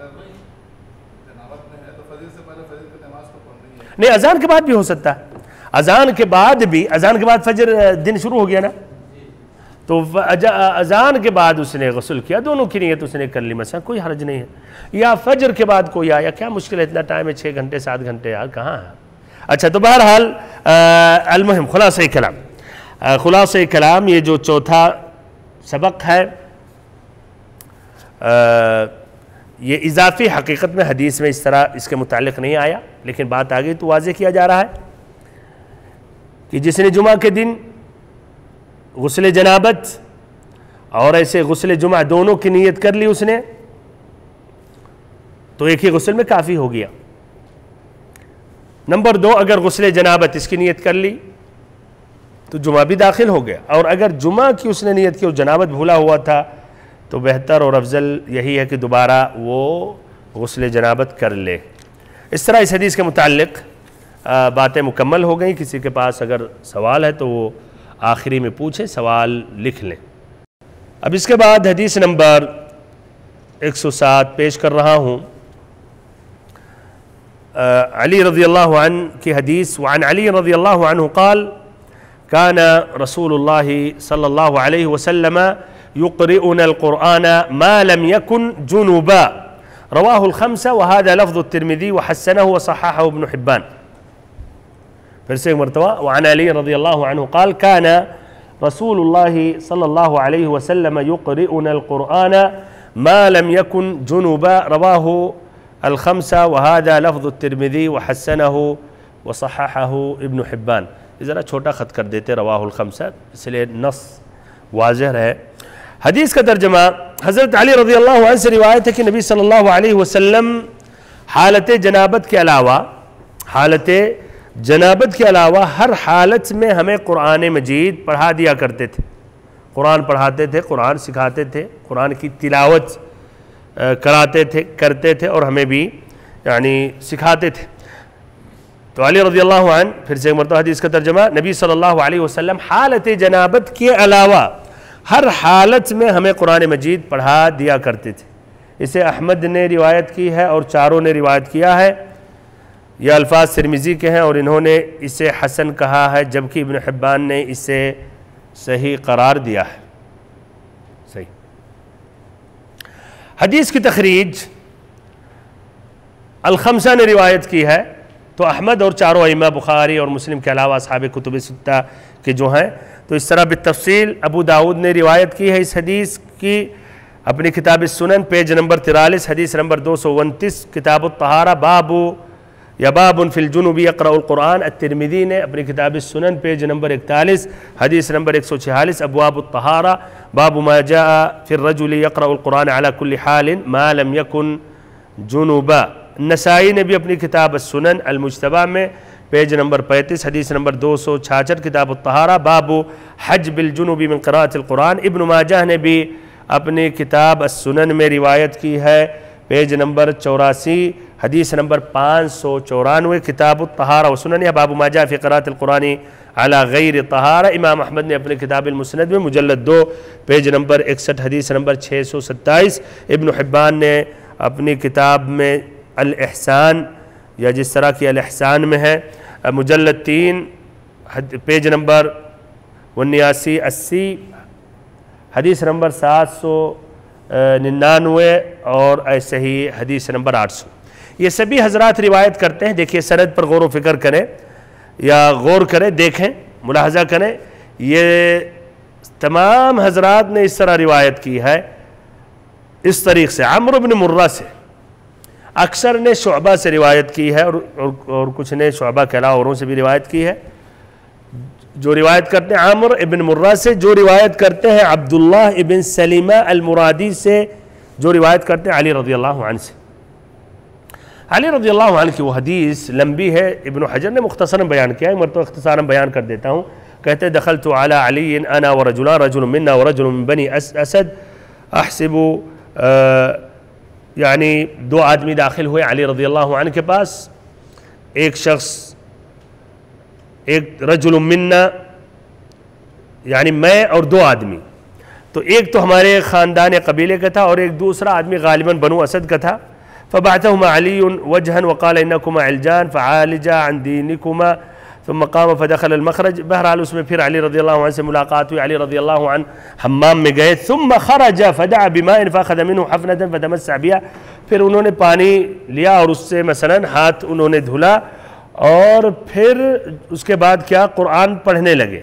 Speaker 3: نہیں، اذان کے بعد بھی ہو سکتا ہے، اذان کے بعد بھی، اذان کے بعد فجر دن شروع ہو گیا نا، تو اذان کے بعد اس نے غسل کیا، دونوں کی نیت اس نے کر لی، مثلا کوئی حرج نہیں ہے۔ یا فجر کے بعد کوئی آیا، کیا مشکل ہے، اتنا ٹائم ہے 6 گھنٹے 7 گھنٹے، یار کہاں ہے۔ اچھا، تو بہرحال المہم خلاصہ کلام یہ جو چوتھا سبق ہے، یہ اضافی حقیقت میں حدیث میں اس طرح اس کے متعلق نہیں آیا، لیکن بات آگئی تو واضح کیا جا رہا ہے کہ جس نے جمعہ کے دن غسل جنابت اور ایسے غسل جمعہ دونوں کی نیت کر لی اس نے، تو ایک ہی غسل میں کافی ہو گیا۔ نمبر 2، اگر غسل جنابت اس کی نیت کر لی تو جمعہ بھی داخل ہو گیا، اور اگر جمعہ کی اس نے نیت کی اور جنابت بھولا ہوا تھا تو بہتر اور افضل یہی ہے کہ دوبارہ وہ غسل جنابت کر لے۔ اس طرح اس حدیث کے متعلق باتیں مکمل ہو گئیں۔ کسی کے پاس اگر سوال ہے تو وہ آخری میں پوچھیں، سوال لکھ لیں۔ اب اس کے بعد حدیث نمبر 107 پیش کر رہا ہوں، علی رضی اللہ عنہ کی حدیث۔ وعن علی رضی اللہ عنہ قال كان رسول الله صلى الله عليه وسلم يقرئنا القرآن ما لم يكن جنبا، رواه الخمسة وهذا لفظ الترمذي وحسنه وصححه ابن حبان۔ پھر سے ایک مرتبہ، وعن علی رضی اللہ عنہ قال كان رسول الله صلى الله عليه وسلم يقرئنا القرآن ما لم يكن جنبا، رواه الخمسة وهذا لفظ الترمذي وحسنه وصححه ابن حبان۔ ذرا چھوٹا خط کر دیتے رواہ الخمسہ، اس لیے نص واضح ہے۔ حدیث کا ترجمہ، حضرت علی رضی اللہ عنہ سے روایت ہے کہ نبی صلی اللہ علیہ وسلم حالت جنابت کے علاوہ ہر حالت میں ہمیں قرآن مجید پڑھا دیا کرتے تھے، قرآن پڑھاتے تھے، قرآن سکھاتے تھے، قرآن کی تلاوت کرتے تھے اور ہمیں بھی سکھاتے تھے۔ تو علی رضی اللہ عنہ، پھر سے ایک مرتبہ حدیث کا ترجمہ، نبی صلی اللہ علیہ وسلم حالت جنابت کے علاوہ ہر حالت میں ہمیں قرآن مجید پڑھا دیا کرتے تھے۔ اسے احمد نے روایت کی ہے اور چاروں نے روایت کیا ہے۔ یہ الفاظ ترمذی کے ہیں اور انہوں نے اسے حسن کہا ہے، جبکہ ابن حبان نے اسے صحیح قرار دیا ہے۔ صحیح حدیث کی تخریج الخمسہ نے روایت کی ہے، تو احمد اور چاروں ائمہ بخاری اور مسلم کے علاوہ اصحاب کتب ستہ کے جو ہیں، تو اس طرح بالتفصیل ابو داؤد نے روایت کی ہے اس حدیث کی اپنی کتاب السنن، پیج نمبر 43، حدیث نمبر 229، کتاب الطہارہ، باب فی الجنوب یقرأ القرآن۔ الترمذی نے اپنی کتاب السنن، پیج نمبر 41، حدیث نمبر 146، ابواب الطہارہ، باب ما جاء فی الرجل یقرأ القرآن علی کل حال ما لم یکن جنوبا۔ نسائی نے بھی اپنی کتاب السنن المجتبہ میں پیج نمبر 35، حدیث نمبر 266، کتاب الطہارہ، باب حجب الجنوب من قراءۃ القرآن۔ ابن ماجہ نے بھی اپنی کتاب السنن میں روایت کی ہے، پیج نمبر 84، حدیث نمبر 594، کتاب الطہارہ و سنن، باب ما جاء فی قراءۃ القرآن علی غیر طہارہ۔ امام احمد نے اپنی کتاب المسند میں مجلد 2، پیج نمبر 61، حدیث نمبر 627۔ ابن حبان نے اپنی کتاب میں الاحسان، یا جس طرح کی الاحسان میں ہے، مجلد 3، پیج نمبر 7980، حدیث نمبر 799، اور ایسے ہی حدیث نمبر 800۔ یہ سبھی حضرات روایت کرتے ہیں۔ دیکھیے سند پر غور و فکر کریں یا غور کریں، دیکھیں، ملاحظہ کریں، یہ تمام حضرات نے اس طرح روایت کی ہے، اس طریق سے۔ عمرو بن مرہ سے، اکثر نے شعبہ سے روایت کی ہے اور کچھ نے شعبہ کے علاوہ اوروں سے بھی روایت کی ہے۔ جو روایت کرتے ہیں عمرو ابن مرہ سے، جو روایت کرتے ہیں عبداللہ ابن سلیمہ المرادی سے، جو روایت کرتے ہیں علی رضی اللہ عنہ سے۔ علی رضی اللہ عنہ کی وہ حدیث لمبی ہے، ابن حجر نے مختصراً بیان کیا ہے، مرتبہ اختصاراً بیان کر دیتا ہوں۔ کہتے دخلت علی علی انا ورجلان، رجل منا ورجل من بنی اسد، احسب، دو آدمی داخل ہوئے علی رضی اللہ عنہ کے پاس، ایک شخص، ایک رجل منا، میں اور دو آدمی، تو ایک تو ہمارے خاندان قبیلے کا تھا اور ایک دوسرا آدمی غالباً بنو اسد کا تھا۔ فبعثهما علي وجها وقال انكما علجان فعالجا عن دينكما ثم قام فدخل المخرج۔ بہرحال اس میں پھر علی رضی اللہ عنہ سے ملاقات ہوئی، علی رضی اللہ عنہ حمام میں گئے، ثم خرج فدعا بماء فاخذ منه حفنة فتمسح بها، پھر انہوں نے پانی لیا اور اس سے مثلا ہاتھ انہوں نے دھلا، اور پھر اس کے بعد کیا، قرآن پڑھنے لگے،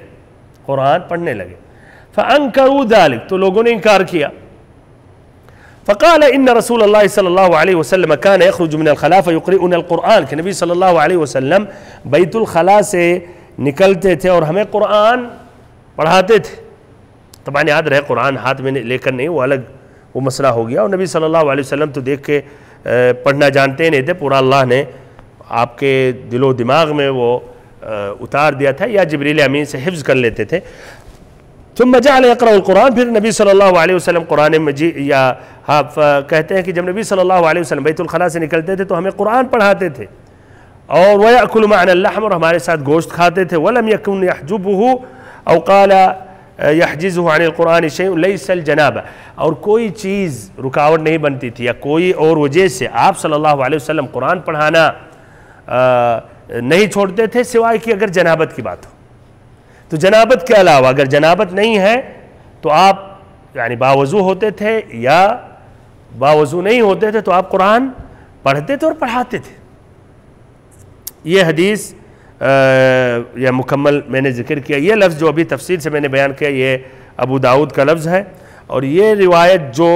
Speaker 3: فانکروا ذلك، تو لوگوں نے انکار کیا۔ فقال ان رسول اللہ صلی اللہ علیہ وسلم كان يخرج من الخلاء فيقرئنا القرآن، کہ نبی صلی اللہ علیہ وسلم بیت الخلاء سے نکلتے تھے اور ہمیں قرآن پڑھاتے تھے۔ طبعا یاد رہے قرآن ہاتھ میں لے کر نہیں، وہ الگ وہ مسئلہ ہو گیا، اور نبی صلی اللہ علیہ وسلم تو دیکھ کے پڑھنا جانتے نہیں تھے، پورا اللہ نے آپ کے دل و دماغ میں وہ اتار دیا تھا، یا جبریل امین سے حفظ کر لیتے تھے۔ ثم جعل يقرأ القرآن، پھر نبی صلی اللہ علیہ وسلم قرآن مجید، یا کہتے ہیں کہ جب نبی صلی اللہ علیہ وسلم بیت الخلاء سے نکلتے تھے تو ہمیں قرآن پڑھاتے تھے، اور وَيَأْكُلُ مَعْنَا اللَّحْمَ، اور ہمارے ساتھ گوشت کھاتے تھے۔ وَلَمْ يَكُنْ يَحْجُبُهُ أَوْ قَالَ يَحْجِزُهُ عَنِ الْقُرْآنِ شَيْءٌ لَيْسَ الْجَنَابَ، اور کوئی چیز رکاوٹ نہیں بنتی تھی یا کوئی اور وجہ سے آپ صلی اللہ علیہ وسلم قرآن پڑھانا نہیں چھوڑتے تھے، سوائے کہ اگر جنابت کی بات ہو۔ تو جنابت کے علاوہ اگر جنابت نہیں ہے تو آپ باوضو ہوتے تھے یا باوضو نہیں ہوتے تھے تو آپ قرآن پڑھتے تھے اور پڑھاتے تھے۔ یہ حدیث یا مکمل میں نے ذکر کیا، یہ لفظ جو ابھی تفصیل سے میں نے بیان کیا یہ ابو داؤد کا لفظ ہے، اور یہ روایت جو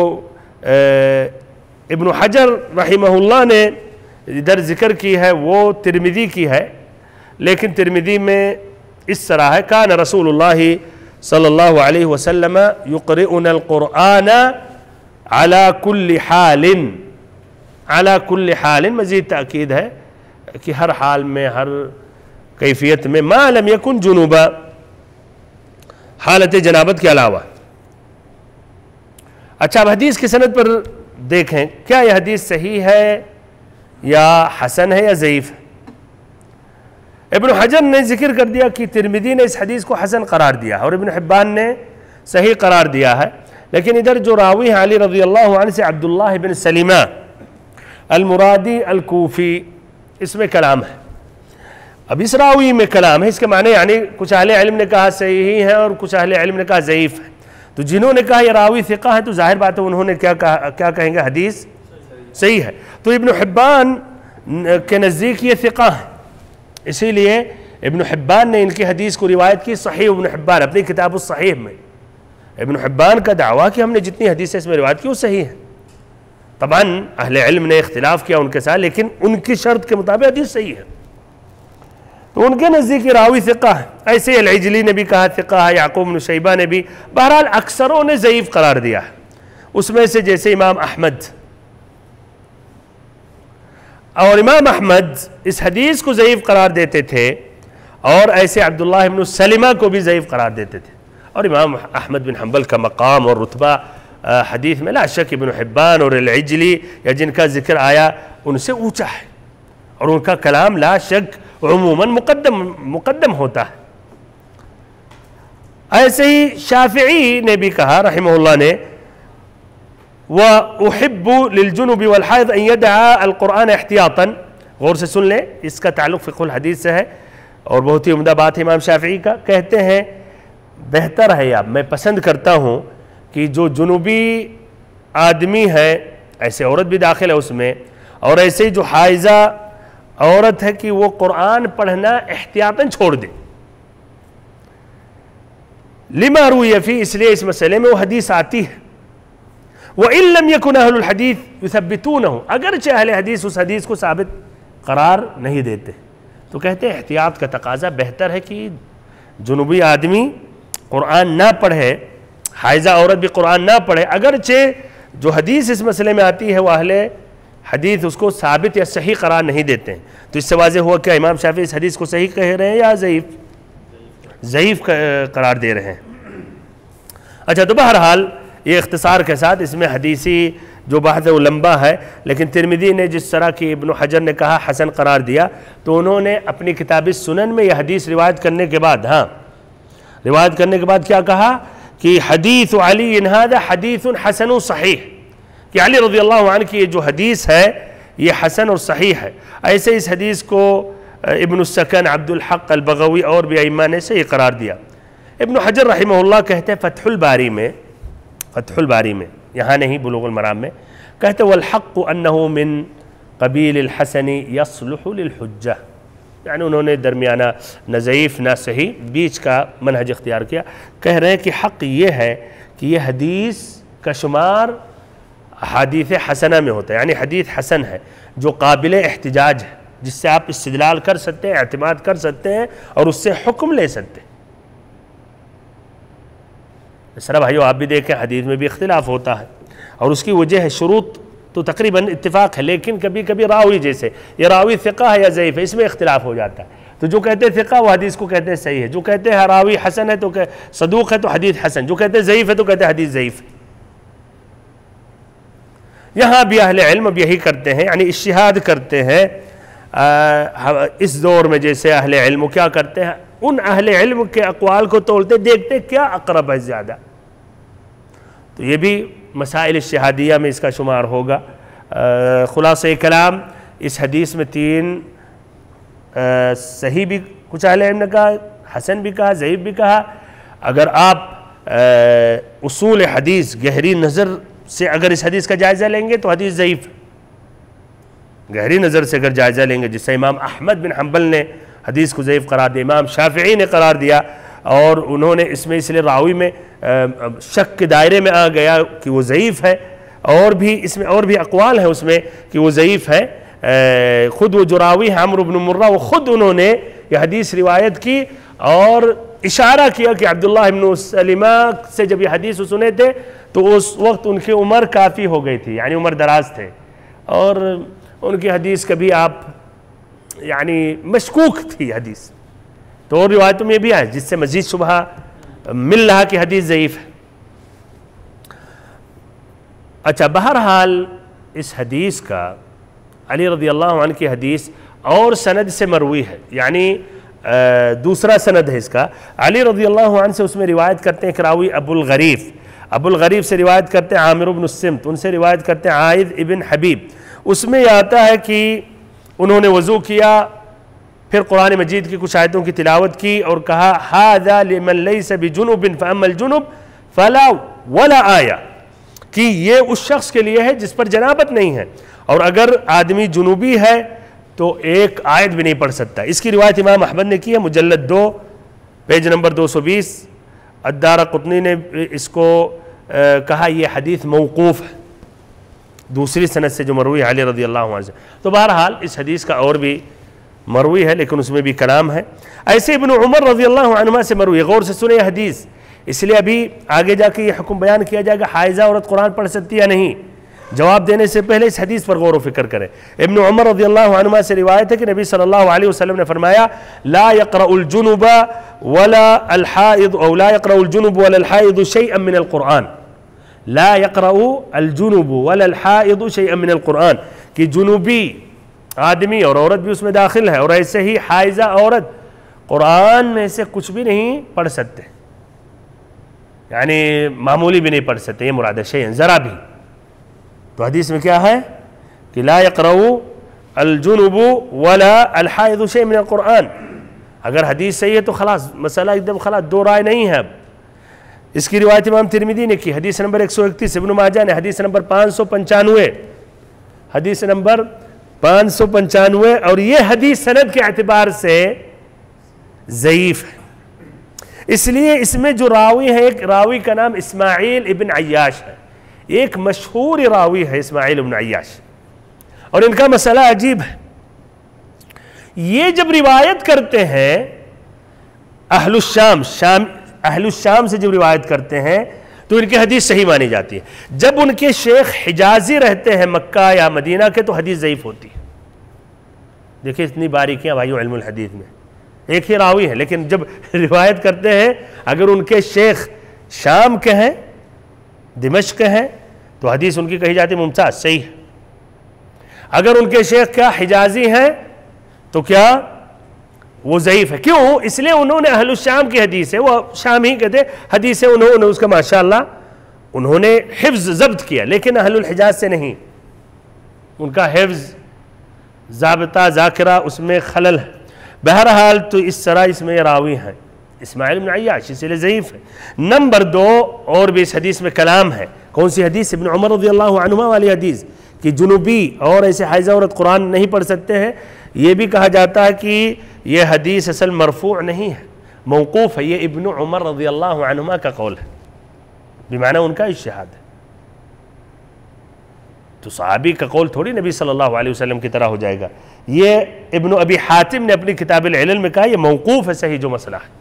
Speaker 3: ابن حجر رحمہ اللہ نے ادھر ذکر کی ہے وہ ترمذی کی ہے، لیکن ترمذی میں اس طرح ہے کان رسول اللہ صلی اللہ علیہ وسلم یقرئنا القرآن علی کل حال، علی کل حال مزید تاکید ہے کہ ہر حال میں ہر کیفیت میں ما لم یکن جنوبا حالت جنابت کے علاوہ. اچھا اب حدیث کی سند پر دیکھیں کیا یہ حدیث صحیح ہے یا حسن ہے یا ضعیف ہے. ابن حجر نے ذکر کر دیا کہ ترمذی نے اس حدیث کو حسن قرار دیا اور ابن حبان نے صحیح قرار دیا ہے. لیکن ادھر جو راوی ہیں علی رضی اللہ عنہ سے عبداللہ بن سلمہ المرادی الکوفی، اس میں کلام ہے. اب اس راوی میں کلام ہے، اس کے معنی یعنی کچھ اہل علم نے کہا صحیح ہے اور کچھ اہل علم نے کہا ضعیف ہے. تو جنہوں نے کہا یہ راوی ثقہ ہے تو ظاہر بات ہے انہوں نے کیا کہیں گے حدیث صحیح ہے. تو ابن حبان کے نزدیک یہ ثقہ ہے، اسی لیے ابن حبان نے ان کی حدیث کو روایت کی. صحیح ابن حبان اپنی کتاب الصحیح میں ابن حبان کا دعویٰ کہ ہم نے جتنی حدیثیں اس میں روایت کی وہ صحیح ہے. طبعاً اہل علم نے اختلاف کیا ان کے ساتھ، لیکن ان کی شرط کے مطابق حدیث صحیح ہے. تو ان کے نزدیک راوی ثقہ ہے. ایسے العجلی نے بھی کہا ثقہ ہے، یعقوب بن شیبہ نے بھی. بہرحال اکثروں نے ضعیف قرار دیا ہے. اس میں سے جیسے امام احمد، اور امام احمد اس حدیث کو ضعیف قرار دیتے تھے اور ایسے عبداللہ بن سلمہ کو بھی ضعیف قرار دیتے تھے. اور امام احمد بن حنبل کا مقام اور رتبہ حدیث میں لا شک ابن حبان اور العجلی یا جن کا ذکر آیا ان سے اونچا ہے، اور ان کا کلام لا شک عموماً مقدم ہوتا ہے. ایسے ہی شافعی نے بھی کہا رحمہ اللہ نے وَأُحِبُّ لِلْجُنُبِ وَالْحَائِضِ أَن يَدْعَ الْقُرْآنَ احتیاطاً. غور سے سن لیں، اس کا تعلق فقہ الحدیث سے ہے اور بہت ہی عمدہ بات ہے امام شافعی کا. کہتے ہیں بہتر ہے یا میں پسند کرتا ہوں کہ جو جنوبی آدمی ہے، ایسے عورت بھی داخل ہے اس میں، اور ایسے جو حائضہ عورت ہے کہ وہ قرآن پڑھنا احتیاطاً چھوڑ دے. لما روی فی، اس لیے اس مسئلے میں وہ حدیث آتی ہے. وَإِن لَمْ يَكُنْ أَهْلُ الْحَدِيثِ يُثَبِّتُونَهُ، اگرچہ اہل حدیث اس حدیث کو ثابت قرار نہیں دیتے تو کہتے ہیں احتیاط کا تقاضا بہتر ہے کہ جنوبی آدمی قرآن نہ پڑھے، حائضہ عورت بھی قرآن نہ پڑھے، اگرچہ جو حدیث اس مسئلے میں آتی ہے وہ اہل حدیث اس کو ثابت یا صحیح قرار نہیں دیتے ہیں. تو اس سے واضح ہوا کہ امام شافعی اس حدیث کو صحیح کہہ رہے ہیں یا ضعیف قرار دے رہے ہیں. اچھا تو بہرحال یہ اختصار کے ساتھ اس میں حدیثی جو بحث ہے وہ لمبا ہے، لیکن ترمذی نے جس طرح کی ابن حجر نے کہا حسن قرار دیا تو انہوں نے اپنی کتاب السنن میں یہ حدیث روایت کرنے کے بعد کیا کہا کہ حدیث علی ھذا حدیث حسن صحیح، کہ علی رضی اللہ عنہ کی یہ جو حدیث ہے یہ حسن اور صحیح ہے. ایسے اس حدیث کو ابن السکن، عبد الحق البغوی اور بھی ائمہ نے صحیح قرار دیا. ابن حجر رحمہ اللہ کہتے ہیں فتح الباری میں یہاں نہیں بلوغ المرام میں، کہتے والحق انہ من قبیل الحسن یصلح للحجہ، یعنی انہوں نے درمیانہ نہ ضعیف نہ صحیح بیچ کا منہج اختیار کیا. کہہ رہے ہیں کہ حق یہ ہے کہ یہ حدیث کا شمار حدیث حسنہ میں ہوتا ہے، یعنی حدیث حسن ہے جو قابل احتجاج ہے، جس سے آپ استدلال کر سکتے ہیں، اعتماد کر سکتے ہیں اور اس سے حکم لے سکتے ہیں. اس طرح بھائیو آپ بھی دیکھیں حدیث میں بھی اختلاف ہوتا ہے اور اس کی وجہ ہے شروط تو تقریباً اتفاق ہے، لیکن کبھی کبھی راوی جیسے یہ راوی ثقہ ہے یا ضعیف ہے اس میں اختلاف ہو جاتا ہے. تو جو کہتے ہیں ثقہ وہ حدیث کو کہتے ہیں صحیح ہے، جو کہتے ہیں راوی حسن ہے تو صدوق ہے تو حدیث حسن، جو کہتے ہیں ضعیف ہے تو کہتے ہیں حدیث ضعیف ہے. یہاں بھی اہل علم اب یہی کرتے ہیں، یعنی اجتہاد کرتے ہیں. اس دور میں جیسے اہل علم کیا کرتے ہیں، ان اہل علم کے اقوال کو تولتے دیکھتے کیا اقرب ہے زیادہ. تو یہ بھی مسائل اجتہادیہ میں اس کا شمار ہوگا. خلاصہ کلام اس حدیث میں 3 صحیح بھی کچھ اہل علم نے کہا، حسن بھی کہا، ضعیف بھی کہا. اگر آپ اصول حدیث گہری نظر سے اگر اس حدیث کا جائزہ لیں گے تو حدیث ضعیف. گہری نظر سے اگر جائزہ لیں گے، جس سے امام احمد بن حنبل نے حدیث کو ضعیف قرار دیا، امام شافعی نے قرار دیا، اور انہوں نے اس میں اس لیے راوی میں شک کے دائرے میں آ گیا کہ وہ ضعیف ہے، اور بھی اس میں اور بھی اقوال ہیں اس میں کہ وہ ضعیف ہے. خود وہ جو راوی ہیں عمرو بن مرہ، وہ خود انہوں نے یہ حدیث روایت کی اور اشارہ کیا کہ عبداللہ بن سلمہ سے جب یہ حدیث سنے تھے تو اس وقت ان کی عمر کافی ہو گئی تھی، یعنی عمر دراز تھے، اور ان کی حدیث کبھی آپ یعنی مشکوک تھی حدیث، تو اور روایتوں میں بھی ہے جس سے مزید شبہ مل رہا کہ حدیث ضعیف ہے۔ اچھا، بہرحال اس حدیث کا علی رضی اللہ عنہ کی حدیث اور سند سے مروی ہے، یعنی دوسرا سند ہے اس کا۔ علی رضی اللہ عنہ سے اس میں روایت کرتے ہیں ایک راوی ابو الغریف سے روایت کرتے ہیں عامر بن السمت، ان سے روایت کرتے ہیں عائد ابن حبیب۔ اس میں یہ آتا ہے کہ انہوں نے وضو کیا، پھر قرآن مجید کی کچھ آیتوں کی تلاوت کی اور کہا ھذا لمن لیس بجنب فاما الجنب فلا ولا آیا، کہ یہ اس شخص کے لیے ہے جس پر جنابت نہیں ہے، اور اگر آدمی جنوبی ہے تو ایک آیت بھی نہیں پڑھ سکتا۔ اس کی روایت امام احمد نے کی ہے، مجلد 2 پیج نمبر 220۔ الدارقطنی نے اس کو کہا یہ حدیث موقوف ہے، دوسری سند سے جو مروی ہے علی رضی اللہ عنہ سے۔ تو بہرحال اس حدیث کا اور بھی مروی ہے لیکن اس میں بھی کلام ہے۔ ایسے ابن عمر رضی اللہ عنہما سے مروی ہے، غور سے سنیں یہ حدیث، اس لیے ابھی آگے جا کے یہ حکم بیان کیا جائے گا حائضہ عورت قرآن پڑھ سکتی یا نہیں، جواب دینے سے پہلے اس حدیث پر غور و فکر کریں۔ ابن عمر رضی اللہ عنہما سے روایت ہے کہ نبی صلی اللہ علیہ وسلم نے فرمایا لا يقرأ الجنب ولا الحائض او لا يقرأ الجنب ولا الحائض شيئا من القرآن، لا يقرأ الجنب ولا الحائض شيئا من القرآن، کہ جنوبی آدمی اور عورت بھی اس میں داخل ہے، اور ایسے ہی حائضہ عورت قرآن میں سے کچھ بھی نہیں پڑھ سکتے، یعنی معمولی بھی نہیں پڑھ سکتے، یہ مراد ہے شیئا، ذرا بھی۔ تو حدیث میں کیا ہے کہ لا يقرأ الجنب ولا الحائض شيئا من القرآن۔ اگر حدیث صحیح ہے تو خلاص مسئلہ ایک دم خلاص، دو رائے نہیں ہے اب۔ اس کی روایت امام ترمذی نے کی، حدیث نمبر 131، ابن ماجہ نے حدیث نمبر 595، حدیث نمبر 595، اور یہ حدیث سند کے اعتبار سے ضعیف ہے۔ اس لیے اس میں جو راوی ہے، ایک راوی کا نام اسماعیل ابن عیاش ہے، ایک مشہور راوی ہے اسماعیل ابن عیاش، اور ان کا مسئلہ عجیب ہے۔ یہ جب روایت کرتے ہیں اہل الشام سے جب روایت کرتے ہیں تو ان کی حدیث صحیح مانی جاتی ہے۔ جب ان کے شیخ حجازی رہتے ہیں مکہ یا مدینہ کے تو حدیث ضعیف ہوتی ہے۔ دیکھیں اتنی باریکیاں بھائیو علم الحدیث میں، ایک ہی راوی ہے لیکن جب روایت کرتے ہیں اگر ان کے شیخ شام کے ہیں، دمشق کے ہیں، تو حدیث ان کی کہی جاتی ممتاز صحیح ہے۔ اگر ان کے شیخ کیا حجازی ہیں تو کیا وہ ضعیف ہے؟ کیوں؟ اس لیے انہوں نے اہل الشام کی حدیث ہے، وہ شام ہی کہتے حدیث ہے، انہوں نے اس کا ماشاءاللہ انہوں نے حفظ ضبط کیا، لیکن اہل الحجاز سے نہیں، ان کا حفظ ضابطہ ذاکرہ اس میں خلل ہے۔ بہرحال تو اس طرح اس میں راوی ہیں اسماعیل بن عیاش، اس لیے ضعیف ہے۔ نمبر 2، اور بھی اس حدیث میں کلام ہے۔ کون سی حدیث؟ ابن عمر رضی اللہ عنہما والی حدیث کہ جنوبی اور ایسے حائضہ عورت قرآن نہیں پڑھ سکتے ہیں۔ یہ بھی کہا جاتا ہے کہ یہ حدیث اصل مرفوع نہیں ہے، موقوف ہے، یہ ابن عمر رضی اللہ عنہما کا قول ہے، بمعنی ان کا اجتہاد ہے۔ تو صحابی کا قول تھوڑی نبی صلی اللہ علیہ وسلم کی طرح ہو جائے گا۔ یہ ابن ابی حاتم نے اپنی کتاب العلل میں کہا یہ موقوف ہے، صحیح جو مسئلہ ہے۔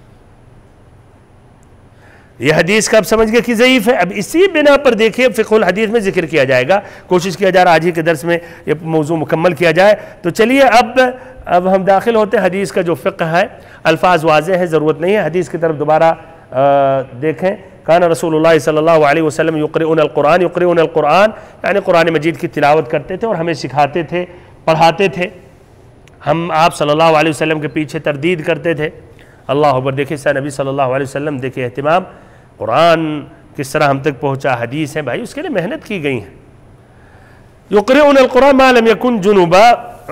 Speaker 3: یہ حدیث کا اب سمجھ گئے کہ ضعیف ہے۔ اب اسی بنا پر دیکھیں فقہ الحدیث میں ذکر کیا جائے گا، کوشش کیا جا رہا آج ہی کے درس میں یہ موضوع مکمل کیا جائے۔ تو چلیے اب ہم داخل ہوتے ہیں حدیث کا جو فقہ ہے۔ الفاظ واضح ہیں، ضرورت نہیں ہے حدیث کی طرف دوبارہ دیکھیں۔ کان رسول اللہ صلی اللہ علیہ وسلم یقرؤون القرآن، یعنی قرآن مجید کی تلاوت کرتے تھے اور ہمیں سکھاتے تھے، پڑھاتے تھے، ہم آپ صلی اللہ علیہ وسلم کے پیچھے تردید کرتے تھے۔ اللہ اکبر، دیکھیں سا نبی صلی اللہ علیہ وسلم، دیکھیں اہتمام، قرآن کس طرح ہم تک پہنچا، حدیث ہے بھائی، اس کے لیے محنت کی گئی ہے۔ یقرؤون القرآن ما لم یکن جنوبا،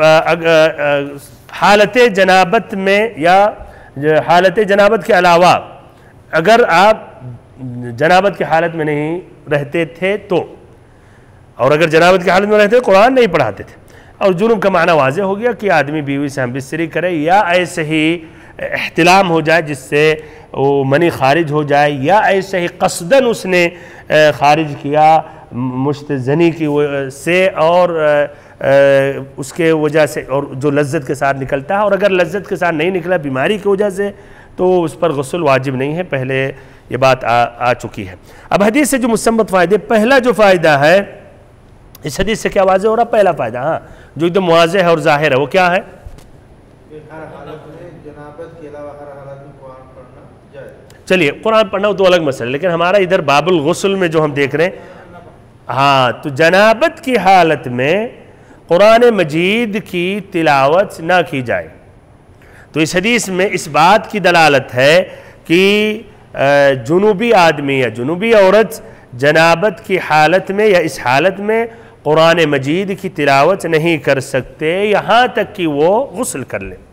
Speaker 3: حالت جنابت میں یا حالت جنابت کے علاوہ اگر آپ جنابت کی حالت میں نہیں رہتے تھے تو، اور اگر جنابت کی حالت میں رہتے قرآن نہیں پڑھاتے تھے۔ اور جنوب کا معنی واضح ہو گیا کہ آدمی بیوی سے ہم بستری کرے یا ایسے ہی احتلام ہو جائے جس سے وہ منی خارج ہو جائے، یا ایسے ہی قصداً اس نے خارج کیا مشت زنی کی سے اور اس کے وجہ سے، اور جو لذت کے ساتھ نکلتا ہے، اور اگر لذت کے ساتھ نہیں نکلا بیماری کی وجہ سے تو اس پر غسل واجب نہیں ہے، پہلے یہ بات آ چکی ہے۔ اب حدیث سے جو مستنبط فائدے، پہلا جو فائدہ ہے اس حدیث سے کیا واضح ہو رہا؟ پہلا فائدہ، ہاں جو ایک دم واضح ہے اور ظاہر ہے، وہ کیا ہے؟
Speaker 4: ہر حالت میں جنابت کے علاوہ ہر حالت میں قرآن پڑھنا جائز۔
Speaker 3: چلیے قرآن پڑھنا تو الگ مسئلہ، لیکن ہمارا ادھر باب الغسل میں جو ہم دیکھ رہے ہیں، ہاں تو جنابت کی حالت میں قرآن مجید کی تلاوت نہ کی جائے، تو اس حدیث میں اس بات کی دلالت ہے کہ جنوبی آدمی یا جنوبی عورت جنابت کی حالت میں یا اس حالت میں قرآن مجید کی تلاوت نہیں کر سکتے یہاں تک کہ وہ غسل کر لیں۔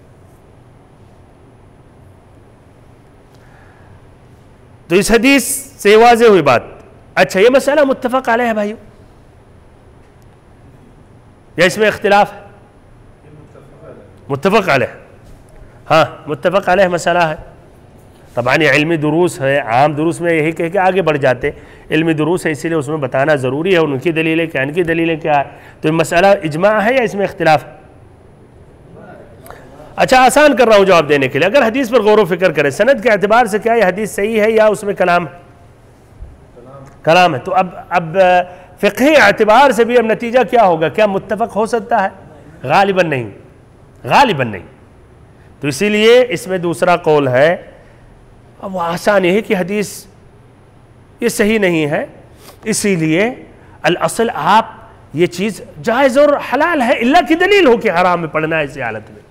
Speaker 3: تو اس حدیث سے واضح ہوئی بات۔ اچھا، یہ مسئلہ متفق علیہ ہے بھائیو یا اس میں اختلاف ہے؟ متفق علیہ، ہاں متفق علیہ مسئلہ ہے۔ طبعاً یہ علمی دروس ہے، عام دروس میں یہی کہہ کے آگے بڑھ جاتے، علمی دروس ہے اسی لیے اس میں بتانا ضروری ہے، ان کی دلیلیں کیا، ان کی دلیلیں کیا ہے۔ تو یہ مسئلہ اجماع ہے یا اس میں اختلاف ہے؟ اچھا، آسان کر رہا ہوں جواب دینے کے لیے، اگر حدیث پر غور و فکر کریں سند کے اعتبار سے کیا یہ حدیث صحیح ہے یا اس میں کلام ہے؟ کلام ہے۔ تو اب فقہی اعتبار سے بھی اب نتیجہ کیا ہوگا؟ کیا متفق ہو سکتا ہے؟ غالباً نہیں، غالباً نہیں۔ تو اسی لیے اس میں دوسرا قول ہے، اب وہ آسان یہ ہے کہ حدیث یہ صحیح نہیں ہے، اسی لیے الاصل آپ یہ چیز جائز اور حلال ہے، اللہ کی دلیل ہو کہ حرام میں پڑھنا ہے اسی حالت میں۔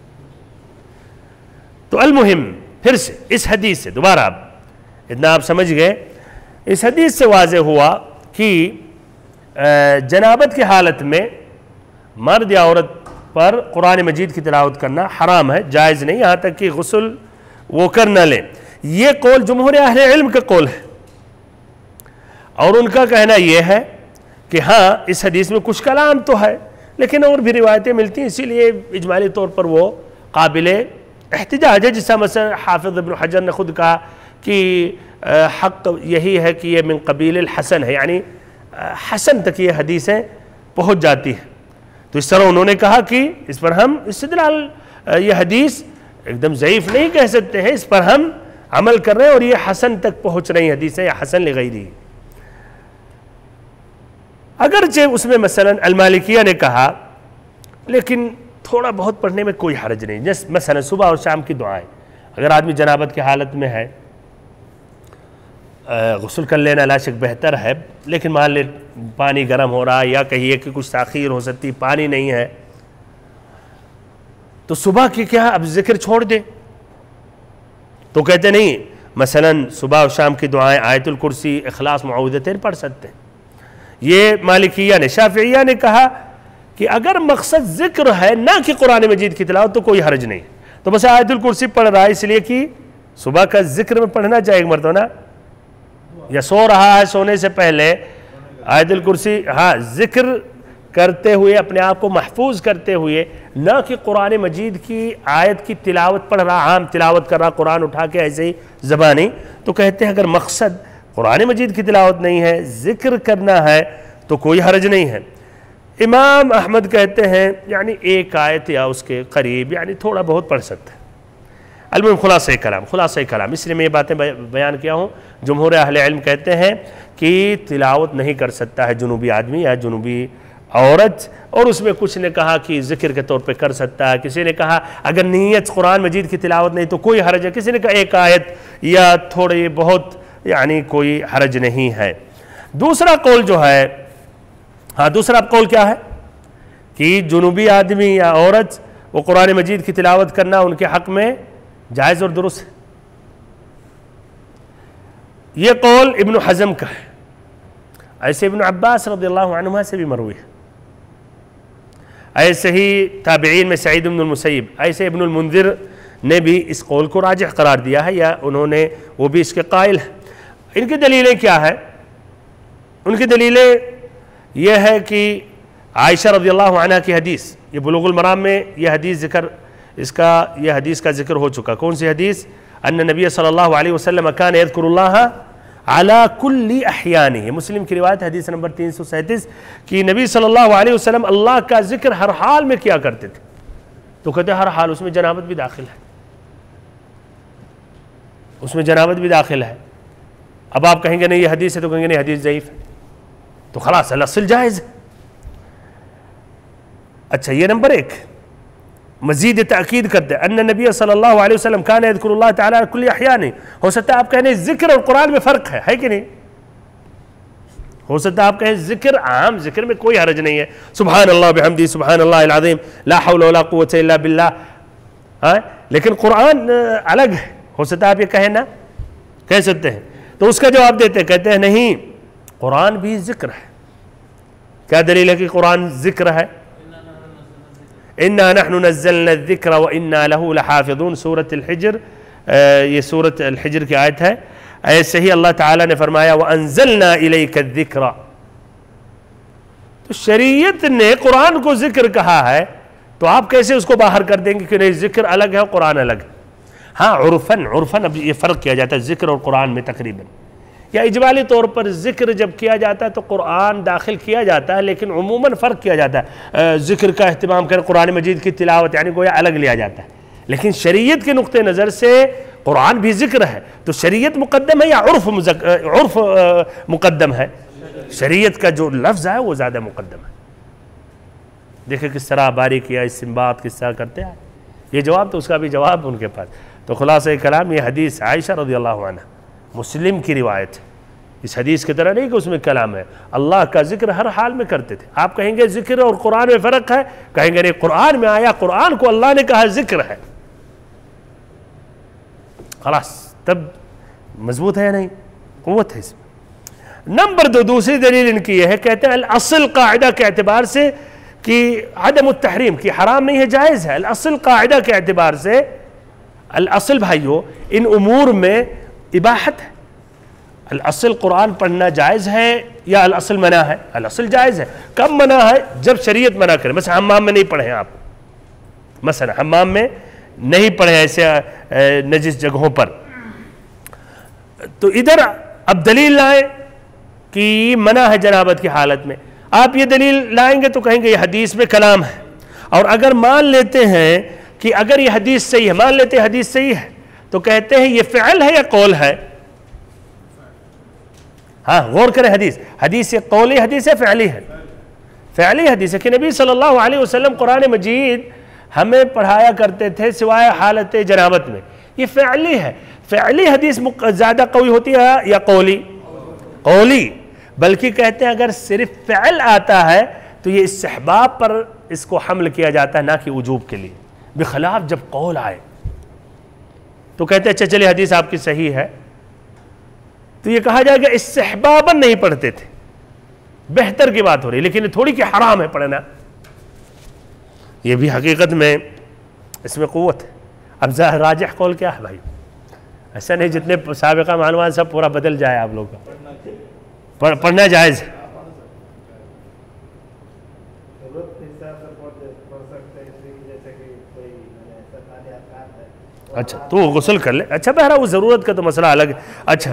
Speaker 3: تو المہم پھر سے اس حدیث سے دوبارہ اب اتنا آپ سمجھ گئے، اس حدیث سے واضح ہوا کہ جنابت کی حالت میں مرد یا عورت پر قرآن مجید کی تلاوت کرنا حرام ہے، جائز نہیں، یہاں تک کہ غسل وہ کر نہ لیں۔ یہ قول جمہور اہل علم کا قول ہے، اور ان کا کہنا یہ ہے کہ ہاں اس حدیث میں کچھ کلام تو ہے لیکن اور بھی روایتیں ملتی ہیں، اسی لیے اجمالی طور پر وہ قابل احتجاج ہے، جس مثلا حافظ ابن حجر نے خود کہا کہ حق یہی ہے کہ یہ من قبیل الحسن ہے، یعنی حسن تک یہ حدیثیں پہنچ جاتی ہیں۔ تو اس طرح انہوں نے کہا کہ اس پر ہم استدلال، یہ حدیث ایک دم ضعیف نہیں کہہ سکتے ہیں، اس پر ہم عمل کر رہے ہیں اور یہ حسن تک پہنچ رہی حدیثیں یا حسن لغیری۔ اگرچہ اس میں مثلا المالکیہ نے کہا لیکن تھوڑا بہت پڑھنے میں کوئی حرج نہیں، جیسے مثلا صبح اور شام کی دعائیں، اگر آدمی جنابت کی حالت میں ہے غسل کر لینا لا شک بہتر ہے، لیکن مان لے پانی گرم ہو رہا ہے یا کہیے کہ کچھ تاخیر ہو سکتی، پانی نہیں ہے، تو صبح کی کیا اب ذکر چھوڑ دے؟ تو کہتے نہیں، مثلا صبح و شام کی دعائیں آیت الکرسی، اخلاص، معوذتین پڑھ سکتے ہیں۔ یہ مالکیہ نے۔ شافعیہ نے کہا کہ اگر مقصد ذکر ہے نہ کہ قرآن مجید کی تلاوت تو کوئی حرج نہیں، تو بس آیت الکرسی پڑھ رہا ہے اس لیے کہ صبح کا ذکر میں پڑھنا چاہیے ایک مرتبہ، یا سو رہا ہے سونے سے پہلے آیت الکرسی، ہاں ذکر کرتے ہوئے اپنے آپ کو محفوظ کرتے ہوئے، نہ کہ قرآن مجید کی آیت کی تلاوت پڑھ رہا، عام تلاوت کر رہا قرآن اٹھا کے ایسے ہی زبانی۔ تو کہتے ہیں اگر مقصد قرآن مجید کی تلاوت نہیں ہے، ذکر کرنا ہے تو کوئی حرج نہیں ہے۔ امام احمد کہتے ہیں یعنی ایک آیت یا اس کے قریب، یعنی تھوڑا بہت پڑھ سکتے ہیں۔ المہم خلاصہ کلام، اس لیے میں یہ باتیں بیان کیا ہوں، جمہور اہل علم کہتے ہیں کہ تلاوت نہیں کر سکتا ہے جنوبی آدمی یا جنوبی عورت، اور اس میں کچھ نے کہا کہ ذکر کے طور پہ کر سکتا ہے، کسی نے کہا اگر نیت قرآن مجید کی تلاوت نہیں تو کوئی حرج ہے، کسی نے کہا ایک آیت یا تھوڑی بہت یعنی کوئی حرج نہیں ہے۔ دوسرا قول جو ہے، ہاں دوسرا قول کیا ہے کہ جنوبی آدمی یا عورت وہ قرآن مجید کی تلاوت کرنا ان کے حق میں جائز اور درست ہے۔ یہ قول ابن حزم کا ہے، ایسے ابن عباس رضی اللہ عنہما سے بھی مروی ہے، ایسے ہی تابعین میں سعید بن المسیب، ایسے ابن المنذر نے بھی اس قول کو راجح قرار دیا ہے، یا انہوں نے وہ بھی اس کے قائل ہیں۔ ان کی دلیلیں کیا ہے؟ ان کی دلیلیں یہ ہے کہ عائشہ رضی اللہ عنہ کی حدیث، یہ بلوغ المرام میں یہ حدیث یہ حدیث کا ذکر ہو چکا۔ کون سی حدیث؟ ان نبی صلی اللہ علیہ وسلم کان یذکر اللہ علی کل احیانہ، مسلم کی روایت حدیث نمبر 337 کہ نبی صلی اللہ علیہ وسلم اللہ کا ذکر ہر حال میں کیا کرتے تھے۔ تو کہتے ہر حال، اس میں جنابت بھی داخل ہے، اس میں جنابت بھی داخل ہے۔ اب آپ کہیں گے نہیں یہ حدیث ہے، تو کہیں گے نہیں حدیث ضعیف ہے، تو خلاص الاصل جائز ہے۔ اچھا یہ نمبر 1 مزید تاکید کرتے ہیں ان نبی صلی اللہ علیہ وسلم کان یذکر اللہ تعالیٰ کل احیان. ہو سکتا ہے آپ کہنے ذکر اور قرآن میں فرق ہے کہ نہیں؟ ہو سکتا ہے آپ کہیں ذکر عام ذکر میں کوئی حرج نہیں ہے، سبحان اللہ بحمدی سبحان اللہ العظیم لا حول ولا قوت الا باللہ، لیکن قرآن الگ ہے. ہو سکتا ہے آپ یہ کہیں نا، کہہ سکتے ہیں. تو اس کا جواب دیتے ہیں، کہتے ہیں نہیں قرآن بھی ذکر ہے. کیا دلیل ہے کہ قرآن ذکر ہے؟ اِنَّا نَحْنُ نَزَّلْنَا الذِّكْرَ وَإِنَّا لَهُ لَحَافِظُونَ سورۃ الحجر، یہ سورۃ الحجر کی آیت ہے. ایسے ہی اللہ تعالیٰ نے فرمایا وَأَنزَلْنَا إِلَيْكَ الذِّكْرَ. تو شریعت نے قرآن کو ذکر کہا ہے، تو آپ کیسے اس کو باہر کر دیں گے کہ نہیں ذکر الگ ہے اور قرآن الگ ہے؟ ہاں عرفاً اب یہ فرق کیا جاتا ہے ذکر اور قرآن میں تقریباً، یا اجمالی طور پر ذکر جب کیا جاتا ہے تو قرآن داخل کیا جاتا ہے، لیکن عموماً فرق کیا جاتا ہے. ذکر کا اہتمام کریں، قرآن مجید کی تلاوت یعنی گویا الگ لیا جاتا ہے. لیکن شریعت کے نقطہ نظر سے قرآن بھی ذکر ہے، تو شریعت مقدم ہے یا عرف مقدم ہے؟ شریعت کا جو لفظ ہے وہ زیادہ مقدم ہے. دیکھیں کس طرح باریک یا استنباط کس طرح کرتے ہیں. یہ جواب تو اس کا بھی جواب ان کے پاس. تو خلاصہ کلام یہ حدیث عائشہ رضی اللہ عنہ مسلم کی روایت ہے. اس حدیث کی طرح نہیں کہ اس میں کلام ہے. اللہ کا ذکر ہر حال میں کرتے تھے. آپ کہیں گے ذکر اور قرآن میں فرق ہے، کہیں گے نہیں قرآن میں آیا، قرآن کو اللہ نے کہا ذکر ہے، خلاص تب مضبوط ہے یا نہیں؟ قوت ہے اس میں. نمبر 2 دوسری دلیل ان کی یہ ہے، کہتے ہیں الاصل قاعدہ کے اعتبار سے کہ عدم التحریم کی حرام نہیں ہے، جائز ہے. الاصل قاعدہ کے اعتبار سے الاصل بھائیو ان امور میں اباحت ہے. الاصل قرآن پڑھنا جائز ہے یا الاصل منع ہے؟ الاصل جائز ہے. کب منع ہے؟ جب شریعت منع کرے. مثلا حمام میں نہیں پڑھیں آپ، مثلا حمام میں نہیں پڑھیں ایسے نجس جگہوں پر. تو ادھر اب دلیل لائیں کہ منع ہے جنابت کی حالت میں. آپ یہ دلیل لائیں گے تو کہیں گے یہ حدیث میں کلام ہے. اور اگر مان لیتے ہیں کہ اگر یہ حدیث صحیح ہے، مان لیتے ہیں حدیث صحیح ہے، تو کہتے ہیں یہ فعل ہے یا قول ہے؟ ہاں غور کریں، حدیث یہ قولی حدیث ہے فعلی ہے؟ فعلی حدیث ہے کہ نبی صلی اللہ علیہ وسلم قرآن مجید ہمیں پڑھایا کرتے تھے سوائے حالت جنابت میں. یہ فعلی ہے. فعلی حدیث زیادہ قوی ہوتی ہے یا قولی؟ قولی. بلکہ کہتے ہیں اگر صرف فعل آتا ہے تو یہ استحباب پر اس کو حمل کیا جاتا ہے، نہ کہ وجوب کے لیے. بخلاف جب قول آئے تو کہتے ہیں اچھا چلے حدیث آپ کی صحیح ہے، تو یہ کہا جائے گا استحباباً نہیں پڑھتے تھے. بہتر کی بات ہو رہی، لیکن یہ تھوڑی کہ حرام ہے پڑھنا. یہ بھی حقیقت میں اس میں قوت ہے. اب راجح قول کیا ہے بھائی؟ ایسا نہیں جتنے سابقہ معلومات سب پورا بدل جائے آپ لوگوں کا. پڑھنا جائز ہے. اچھا تو غسل کر لے. اچھا بہرحال وہ ضرورت کا تو مسئلہ الگ ہے. اچھا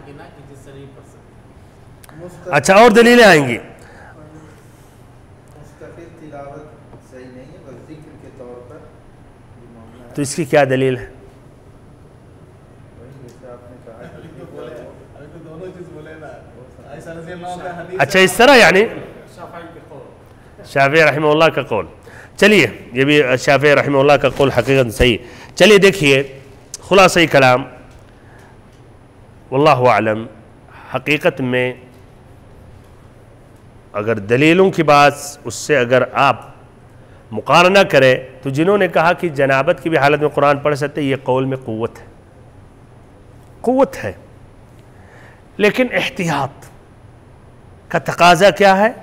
Speaker 3: اچھا اور دلیلیں آئیں گی. تو اس کی کیا دلیل ہے؟ اچھا اس طرح یعنی شافعی رحمہ اللہ کا قول. چلیے یہ بھی شافعی رحمہ اللہ کا قول حقیقت صحیح. چلیے دیکھیے خلاصہ کلام واللہ اعلم. حقیقت میں اگر دلیلوں کی بات اس سے اگر آپ مقارنہ کریں تو جنہوں نے کہا کہ جنابت کی بھی حالت میں قرآن پڑھ سکتے، یہ قول میں قوت ہے، قوت ہے. لیکن احتیاط کا تقاضا کیا ہے؟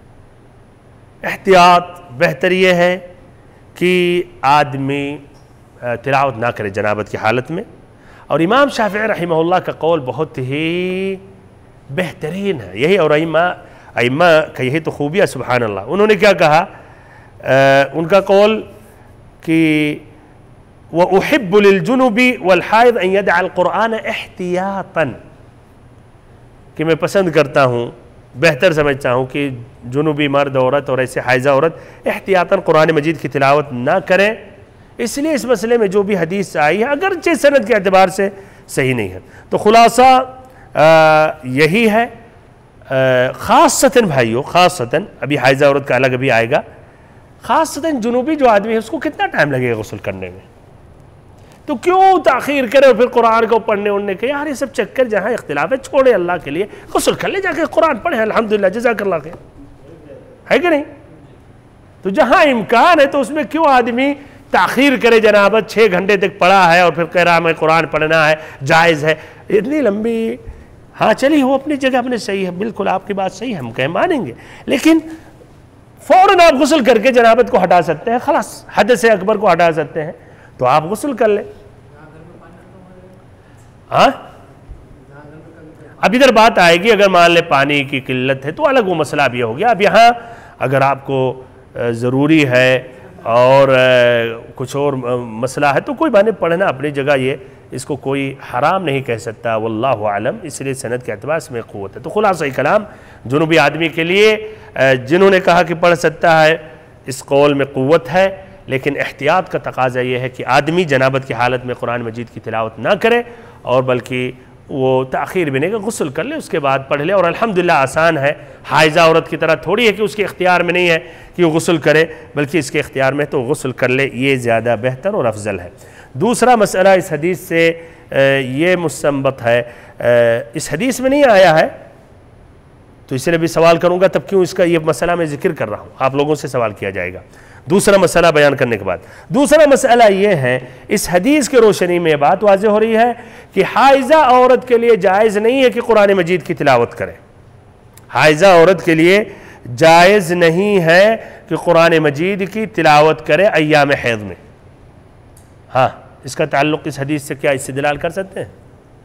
Speaker 3: احتیاط بہتر یہ ہے کہ آدمی تلاوت نہ کرے جنابت کی حالت میں. اور امام شافعی رحمہ اللہ کا قول بہت ہی بہترین ہے. یہی اور ائمہ کا یہی تو خوبیہ سبحان اللہ. انہوں نے کیا کہا؟ ان کا قول کہ وَأُحِبُّ لِلْجُنُبِ وَالْحَائِضِ أَن يَدْعَ الْقُرْآنَ احتیاطاً، کہ میں پسند کرتا ہوں، بہتر سمجھتا ہوں کہ جنوبی مرد عورت اور ایسے حائضہ عورت احتیاطاً قرآن مجید کی تلاوت نہ کریں. اس لیے اس مسئلے میں جو بھی حدیث آئی ہے اگرچہ سند کے اعتبار سے صحیح نہیں ہے. تو خلاصہ یہی ہے. خاصتاً بھائیو، خاصتاً ابھی حائضہ عورت کا الگ ابھی آئے گا. خاصتاً جنوبی جو آدمی ہے اس کو کتنا ٹائم لگے گا غسل کرنے میں؟ تو کیوں تاخیر کرے اور پھر قرآن کو پڑھنے اڑنے کے؟ یار یہ سب چکر جہاں اختلاف ہے چھوڑے اللہ کے لیے، غسل کر لے، جا کے قرآن پڑھے، الحمدللہ جزاک اللہ خیر، ہے کہ نہیں؟ تو جہاں امکان ہے تو اس میں کیوں آدمی تاخیر کرے؟ جنابت 6 گھنٹے تک پڑھا ہے اور پھر کہہ رہا میں قرآن پڑھنا ہے، جائز ہے اتنی لمبی؟ ہاں چلیے وہ اپنی جگہ اپنے صحیح ہے، بالکل آپ کی بات صحیح ہے، ہم کہیں مانیں گے، لیکن فوراً آپ غسل کر کے جنابت کو ہٹا سکتے ہیں، خلاص حدث اکبر کو ہٹا سکتے ہیں، تو آپ غسل کر لیں۔ ہاں اب ادھر بات آئے گی، اگر مان لیں پانی کی قلت ہے تو الگ وہ مسئلہ بھی ہو گیا۔ اب یہاں اگر آپ کو ضروری ہے اور کچھ اور مسئلہ ہے تو کوئی بات نہیں، پڑھنا اپنی جگہ، یہ اس کو کوئی حرام نہیں کہہ سکتا، واللہ عالم، اس لیے سند کے اعتبار سے میں قوت ہے۔ تو خلاصہ کلام جنوبی آدمی کے لیے جنہوں نے کہا کہ پڑھ سکتا ہے، اس قول میں قوت ہے، لیکن احتیاط کا تقاضا یہ ہے کہ آدمی جنابت کی حالت میں قرآن مجید کی تلاوت نہ کرے، اور بلکہ وہ تاخیر بھی نہیں کہ غسل کر لے، اس کے بعد پڑھ لے، اور الحمدللہ آسان ہے، حائضہ عورت کی طرح تھوڑی ہے کہ اس کے اختیار میں نہیں ہے کہ وہ غسل کرے، بلکہ اس کے اختیار میں تو غسل کر لے، یہ زیادہ بہتر اور افضل ہے۔ دوسرا مسئلہ اس حدیث سے یہ مستنبط ہے، اس حدیث میں نہیں آیا ہے تو اس لیے بھی سوال کروں گا، تب کیوں اس کا یہ مسئلہ میں ذکر کر رہا ہوں، آپ لوگوں سے سوال کیا جائے گا دوسرا مسئلہ بیان کرنے کے بعد۔ دوسرا مسئلہ یہ ہے، اس حدیث کے روشنی میں بات واضح ہو رہی ہے کہ حائضہ عورت کے لیے جائز نہیں ہے کہ قرآن مجید کی تلاوت کرے، حائضہ عورت کے لیے جائز نہیں ہے کہ قرآن مجید کی تلاوت کرے ایام حیض میں۔ ہاں اس کا تعلق اس حدیث سے کیا استدلال کر سکتے ہیں؟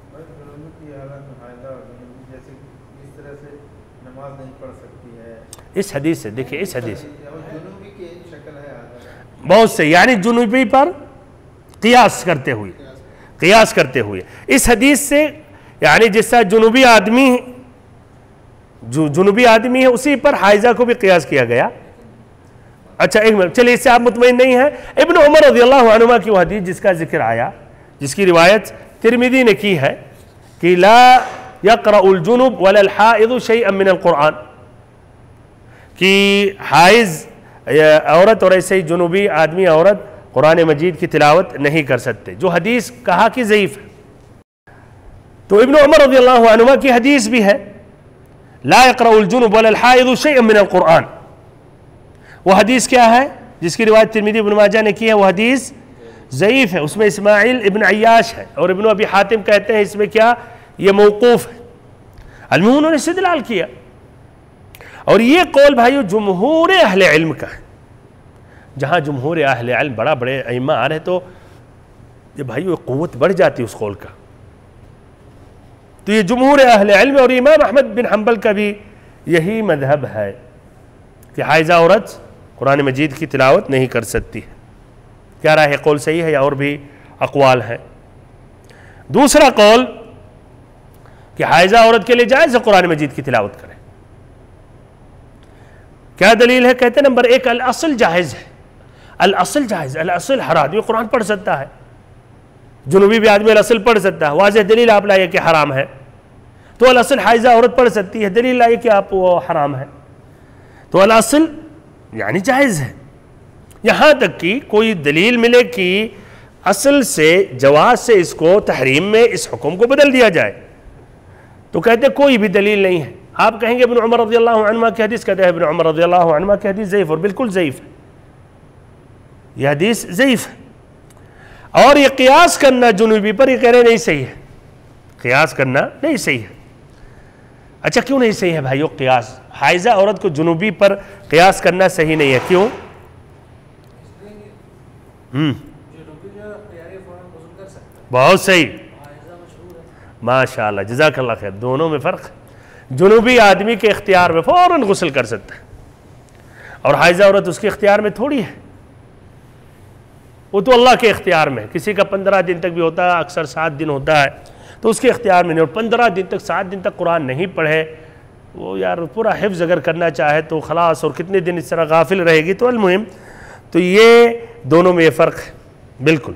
Speaker 3: اس حدیث سے دیکھیں، اس حدیث بہت سے، یعنی جنوبی پر قیاس کرتے ہوئے اس حدیث سے، یعنی جس طرح جنوبی آدمی ہے اسی پر حائضہ کو بھی قیاس کیا گیا۔ اچھا ایک منٹ، چلیے اس سے آپ مطمئن نہیں ہیں، ابن عمر رضی اللہ عنہما کی وہ حدیث جس کا ذکر آیا، جس کی روایت ترمذی نے کی ہے کہ لا یقرأ الجنب ولا الحائض شیئا من القرآن، کہ حائض عورت اور ایسے ہی جنوبی آدمی عورت قرآن مجید کی تلاوت نہیں کر سکتے، جو حدیث کہا کہ ضعیف ہے۔ تو ابن عمر رضی اللہ عنہما کی حدیث بھی ہے لا یقرأ الجنب ولا الحائض شیئا من القرآن، وہ حدیث کیا ہے جس کی روایت ترمذی ابن ماجہ نے کی ہے؟ وہ حدیث ضعیف ہے، اس میں اسماعیل ابن عیاش ہے، اور ابن ابی حاتم کہتے ہیں اس میں کیا، یہ موقوف ہے۔ المهم انہوں نے استدلال کیا، اور یہ قول بھائیو جمہور اہل علم کا ہے۔ جہاں جمہور اہل علم بڑا بڑے ائمہ آ رہے تو یہ بھائیو قوت بڑھ جاتی اس قول کا۔ تو یہ جمہور اہل علم اور امام احمد بن حنبل کا بھی یہی مذہب ہے کہ حائضہ عورت قرآن مجید کی تلاوت نہیں کر سکتی ہے۔ کیا رائے ہے، قول صحیح ہے یا اور بھی اقوال ہیں؟ دوسرا قول کہ حائضہ عورت کے لیے جائز ہے قرآن مجید کی تلاوت کرے، کیا دلیل ہے؟ کہتے ہیں نمبر 1 الاصل جائز ہے، الاصل جائز، الاصل ہر آدمی قرآن پڑھ سکتا ہے، جنوبی بھی آدمی الاصل پڑھ سکتا ہے، واضح دلیل آپ لائے کہ حرام ہے، تو الاصل حائضہ عورت پڑھ سکتی ہے، دلیل لائے کہ آپ وہ حرام ہے، تو الاصل یعنی جائز ہے، یہاں تک کہ کوئی دلیل ملے کہ اصل سے جواز سے اس کو تحریم میں اس حکم کو بدل دیا جائے، تو کہتے ہیں کوئی بھی دلیل نہیں ہے۔ آپ کہیں گے ابن عمر رضی اللہ عنہ کی حدیث، کہتے ہیں ابن عمر رضی اللہ عنہ کی حدیث ضعیف، اور بالکل ضعیف ہے، یہ حدیث ضعیف ہے، اور یہ قیاس کرنا جنوبی پر، یہ کہہ رہے نہیں صحیح ہے، قیاس کرنا نہیں صحیح ہے۔ اچھا کیوں نہیں صحیح ہے بھائیو قیاس؟ حائضہ عورت کو جنوبی پر قیاس کرنا صحیح نہیں ہے، کیوں؟ بہت صحیح، ماشاءاللہ جزاک اللہ خیر، دونوں میں فرق ہے، جنوبی آدمی کے اختیار میں فوراً غسل کر سکتا ہے، اور حائضہ عورت اس کے اختیار میں تھوڑی ہے، وہ تو اللہ کے اختیار میں ہے، کسی کا 15 دن تک بھی ہوتا ہے، اکثر 7 دن ہوتا ہے، تو اس کے اختیار میں نہیں، اور 15 دن تک 7 دن تک قرآن نہیں پڑھے، وہ یار پورا حفظ اگر کرنا چاہے تو خلاص، اور کتنے دن اس طرح غافل رہے گی، تو المہم تو یہ دونوں میں یہ فرق ہے بالکل۔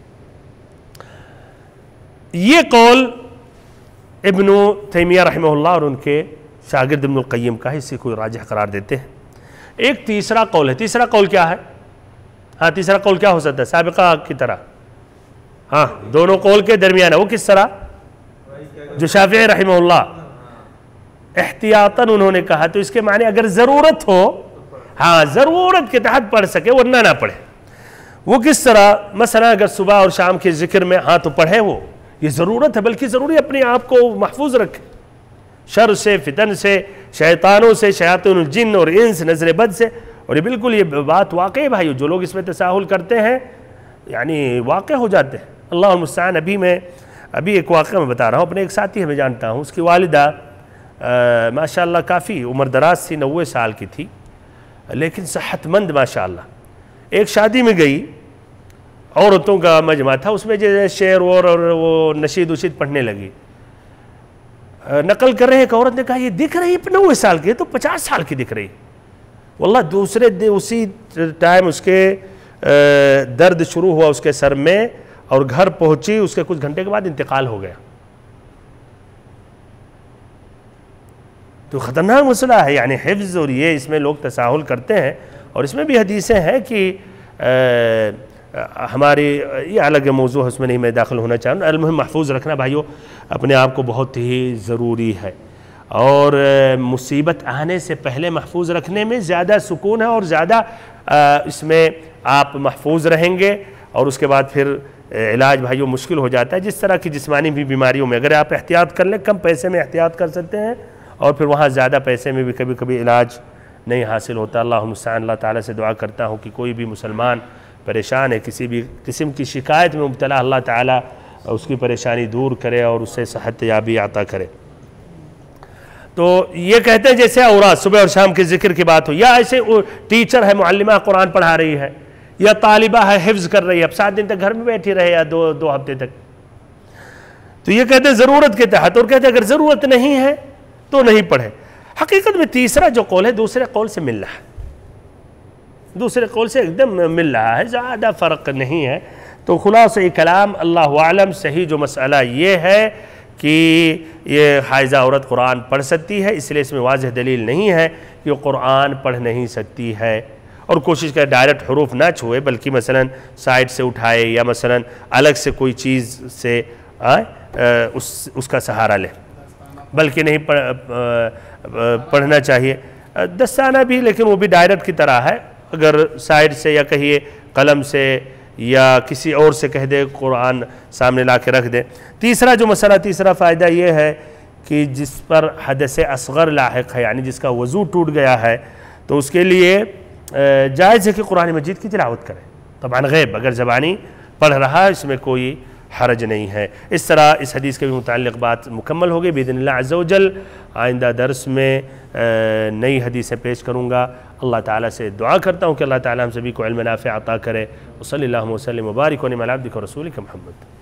Speaker 3: یہ قول ابن تیمیہ رحمہ اللہ اور ان کے شاگرد ابن القیم کا ہے، اسی کو راجح قرار دیتے ہیں۔ ایک تیسرا قول ہے. تیسرا قول کیا ہے؟ ہاں تیسرا قول کیا ہو سکتا ہے سابقہ کی طرح؟ ہاں دونوں قول کے درمیان ہے. وہ کس طرح؟ جو شافعی رحمہ اللہ احتیاطاً انہوں نے کہا تو اس کے معنی اگر ضرورت ہو، ہاں ضرورت کے تحت پڑھ سکے ورنہ نہ پڑھے. وہ کس طرح؟ مثلا اگر صبح اور شام کے ذکر میں ہاں تو پڑھے، وہ یہ ضرورت ہے، بلکہ ضروری اپنے آپ کو محفوظ رکھے شر سے، فتن سے، شیطانوں سے، شیاطین الجن اور انس، نظر بد سے. اور یہ بالکل یہ بات واقع ہے بھائیو، جو لوگ اس میں تساہل کرتے ہیں یعنی واقع ہو جاتے ہیں. اللہ المستعان. ابھی ایک واقعہ میں بتا رہا ہوں. اپنے ایک ساتھی ہے میں جانتا ہوں، اس کی والدہ ماشاءاللہ کافی عمر دراز تھی، 90 سال کی تھی، لیکن صحت مند ماشاءاللہ. ایک شادی میں گئی، عورتوں کا مجمع تھا، اس میں جیسے شعر اور وہ نشید وشید پڑھنے لگی. نقل کر رہے ہیں، ایک عورت نے کہا یہ دکھ رہی 90 سال کی، تو 50 سال کی دکھ رہی. واللہ دوسرے دن اسی ٹائم اس کے درد شروع ہوا اس کے سر میں، اور گھر پہنچی، اس کے کچھ گھنٹے کے بعد انتقال ہو گیا. تو خطرناک مسئلہ ہے یعنی حفظ، اور یہ اس میں لوگ تساہل کرتے ہیں. اور اس میں بھی حدیثیں ہیں کہ ہماری یہ الگ موضوع ہے، اس میں نہیں میں داخل ہونا چاہوں. المہم محفوظ رکھنا بھائیو اپنے آپ کو بہت ہی ضروری ہے، اور مصیبت آنے سے پہلے محفوظ رکھنے میں زیادہ سکون ہے، اور زیادہ اس میں آپ محفوظ رہیں گے. اور اس کے بعد پھر علاج بھائیو مشکل ہو جاتا ہے. جس طرح کی جسمانی بھی بیماریوں میں اگر آپ احتیاط کر لیں، کم پیسے میں احتیاط کر سکتے ہیں، اور پھر وہاں زیادہ پیسے میں بھی کبھی کبھی علاج نہیں حاصل ہوتا. اللہ المستعان. اللہ تعالیٰ سے دعا کرتا ہوں کہ کوئی بھی مسلمان پریشان ہے، کسی بھی قسم کی شکایت میں مبتلا، اللہ تعالیٰ اس کی پریشانی دور کرے اور اسے صحت یابی عطا کرے. تو یہ کہتے ہیں جیسے اوراد صبح اور شام کے ذکر کی بات ہو، یا ایسے ٹیچر ہے، معلمہ قرآن پڑھا رہی ہے، یا طالبہ ہے حفظ کر رہی ہے، اب 7 دن تک گھر میں بیٹھی رہے یا دو ہفتے تک، تو یہ کہتے ہیں ضرورت کے تحت. اور کہتے ہیں اگر ضرورت نہیں ہے تو نہیں پڑھے. حقیقت میں تیسرا جو قول ہے دوسرے قول سے مل رہا ہے، دوسرے قول سے ایک دم مل رہا ہے، زیادہ فرق نہیں ہے. تو خلاصہ کلام اللہ عالم صحیح جو مسئلہ یہ ہے کہ یہ حائضہ عورت قرآن پڑھ سکتی ہے، اس لیے اس میں واضح دلیل نہیں ہے کہ وہ قرآن پڑھ نہیں سکتی ہے. اور کوشش کرے ڈائریکٹ حروف نہ چھوئے، بلکہ مثلا سائڈ سے اٹھائے، یا مثلا الگ سے کوئی چیز سے اس کا سہارا لے، بلکہ نہیں پڑھنا چاہیے. دستانہ بھی، لیکن وہ بھی ڈائریکٹ کی طرح ہے. اگر سائڈ سے یا کہیے قلم سے یا کسی اور سے کہہ دے، قرآن سامنے لا کے رکھ دے. تیسرا جو مسئلہ، تیسرا فائدہ یہ ہے کہ جس پر حدث اصغر لاحق ہے، یعنی جس کا وضو ٹوٹ گیا ہے، تو اس کے لیے جائز ہے کہ قرآن مجید کی تلاوت کرے. طبعاً غیب اگر زبانی پڑھ رہا ہے اس میں کوئی حرج نہیں ہے. اس طرح اس حدیث کے بھی متعلق بات مکمل ہوگی باذن اللہ عز و جل. آئندہ درس میں نئی حدیثیں پیش کروں گا. اللہ تعالیٰ سے دعا کرتا ہوں کہ اللہ تعالیٰ ہم سبھی کو علم نافع عطا کرے. وصلی اللہ وسلم وبارک علی عبدک و رسولک محمد.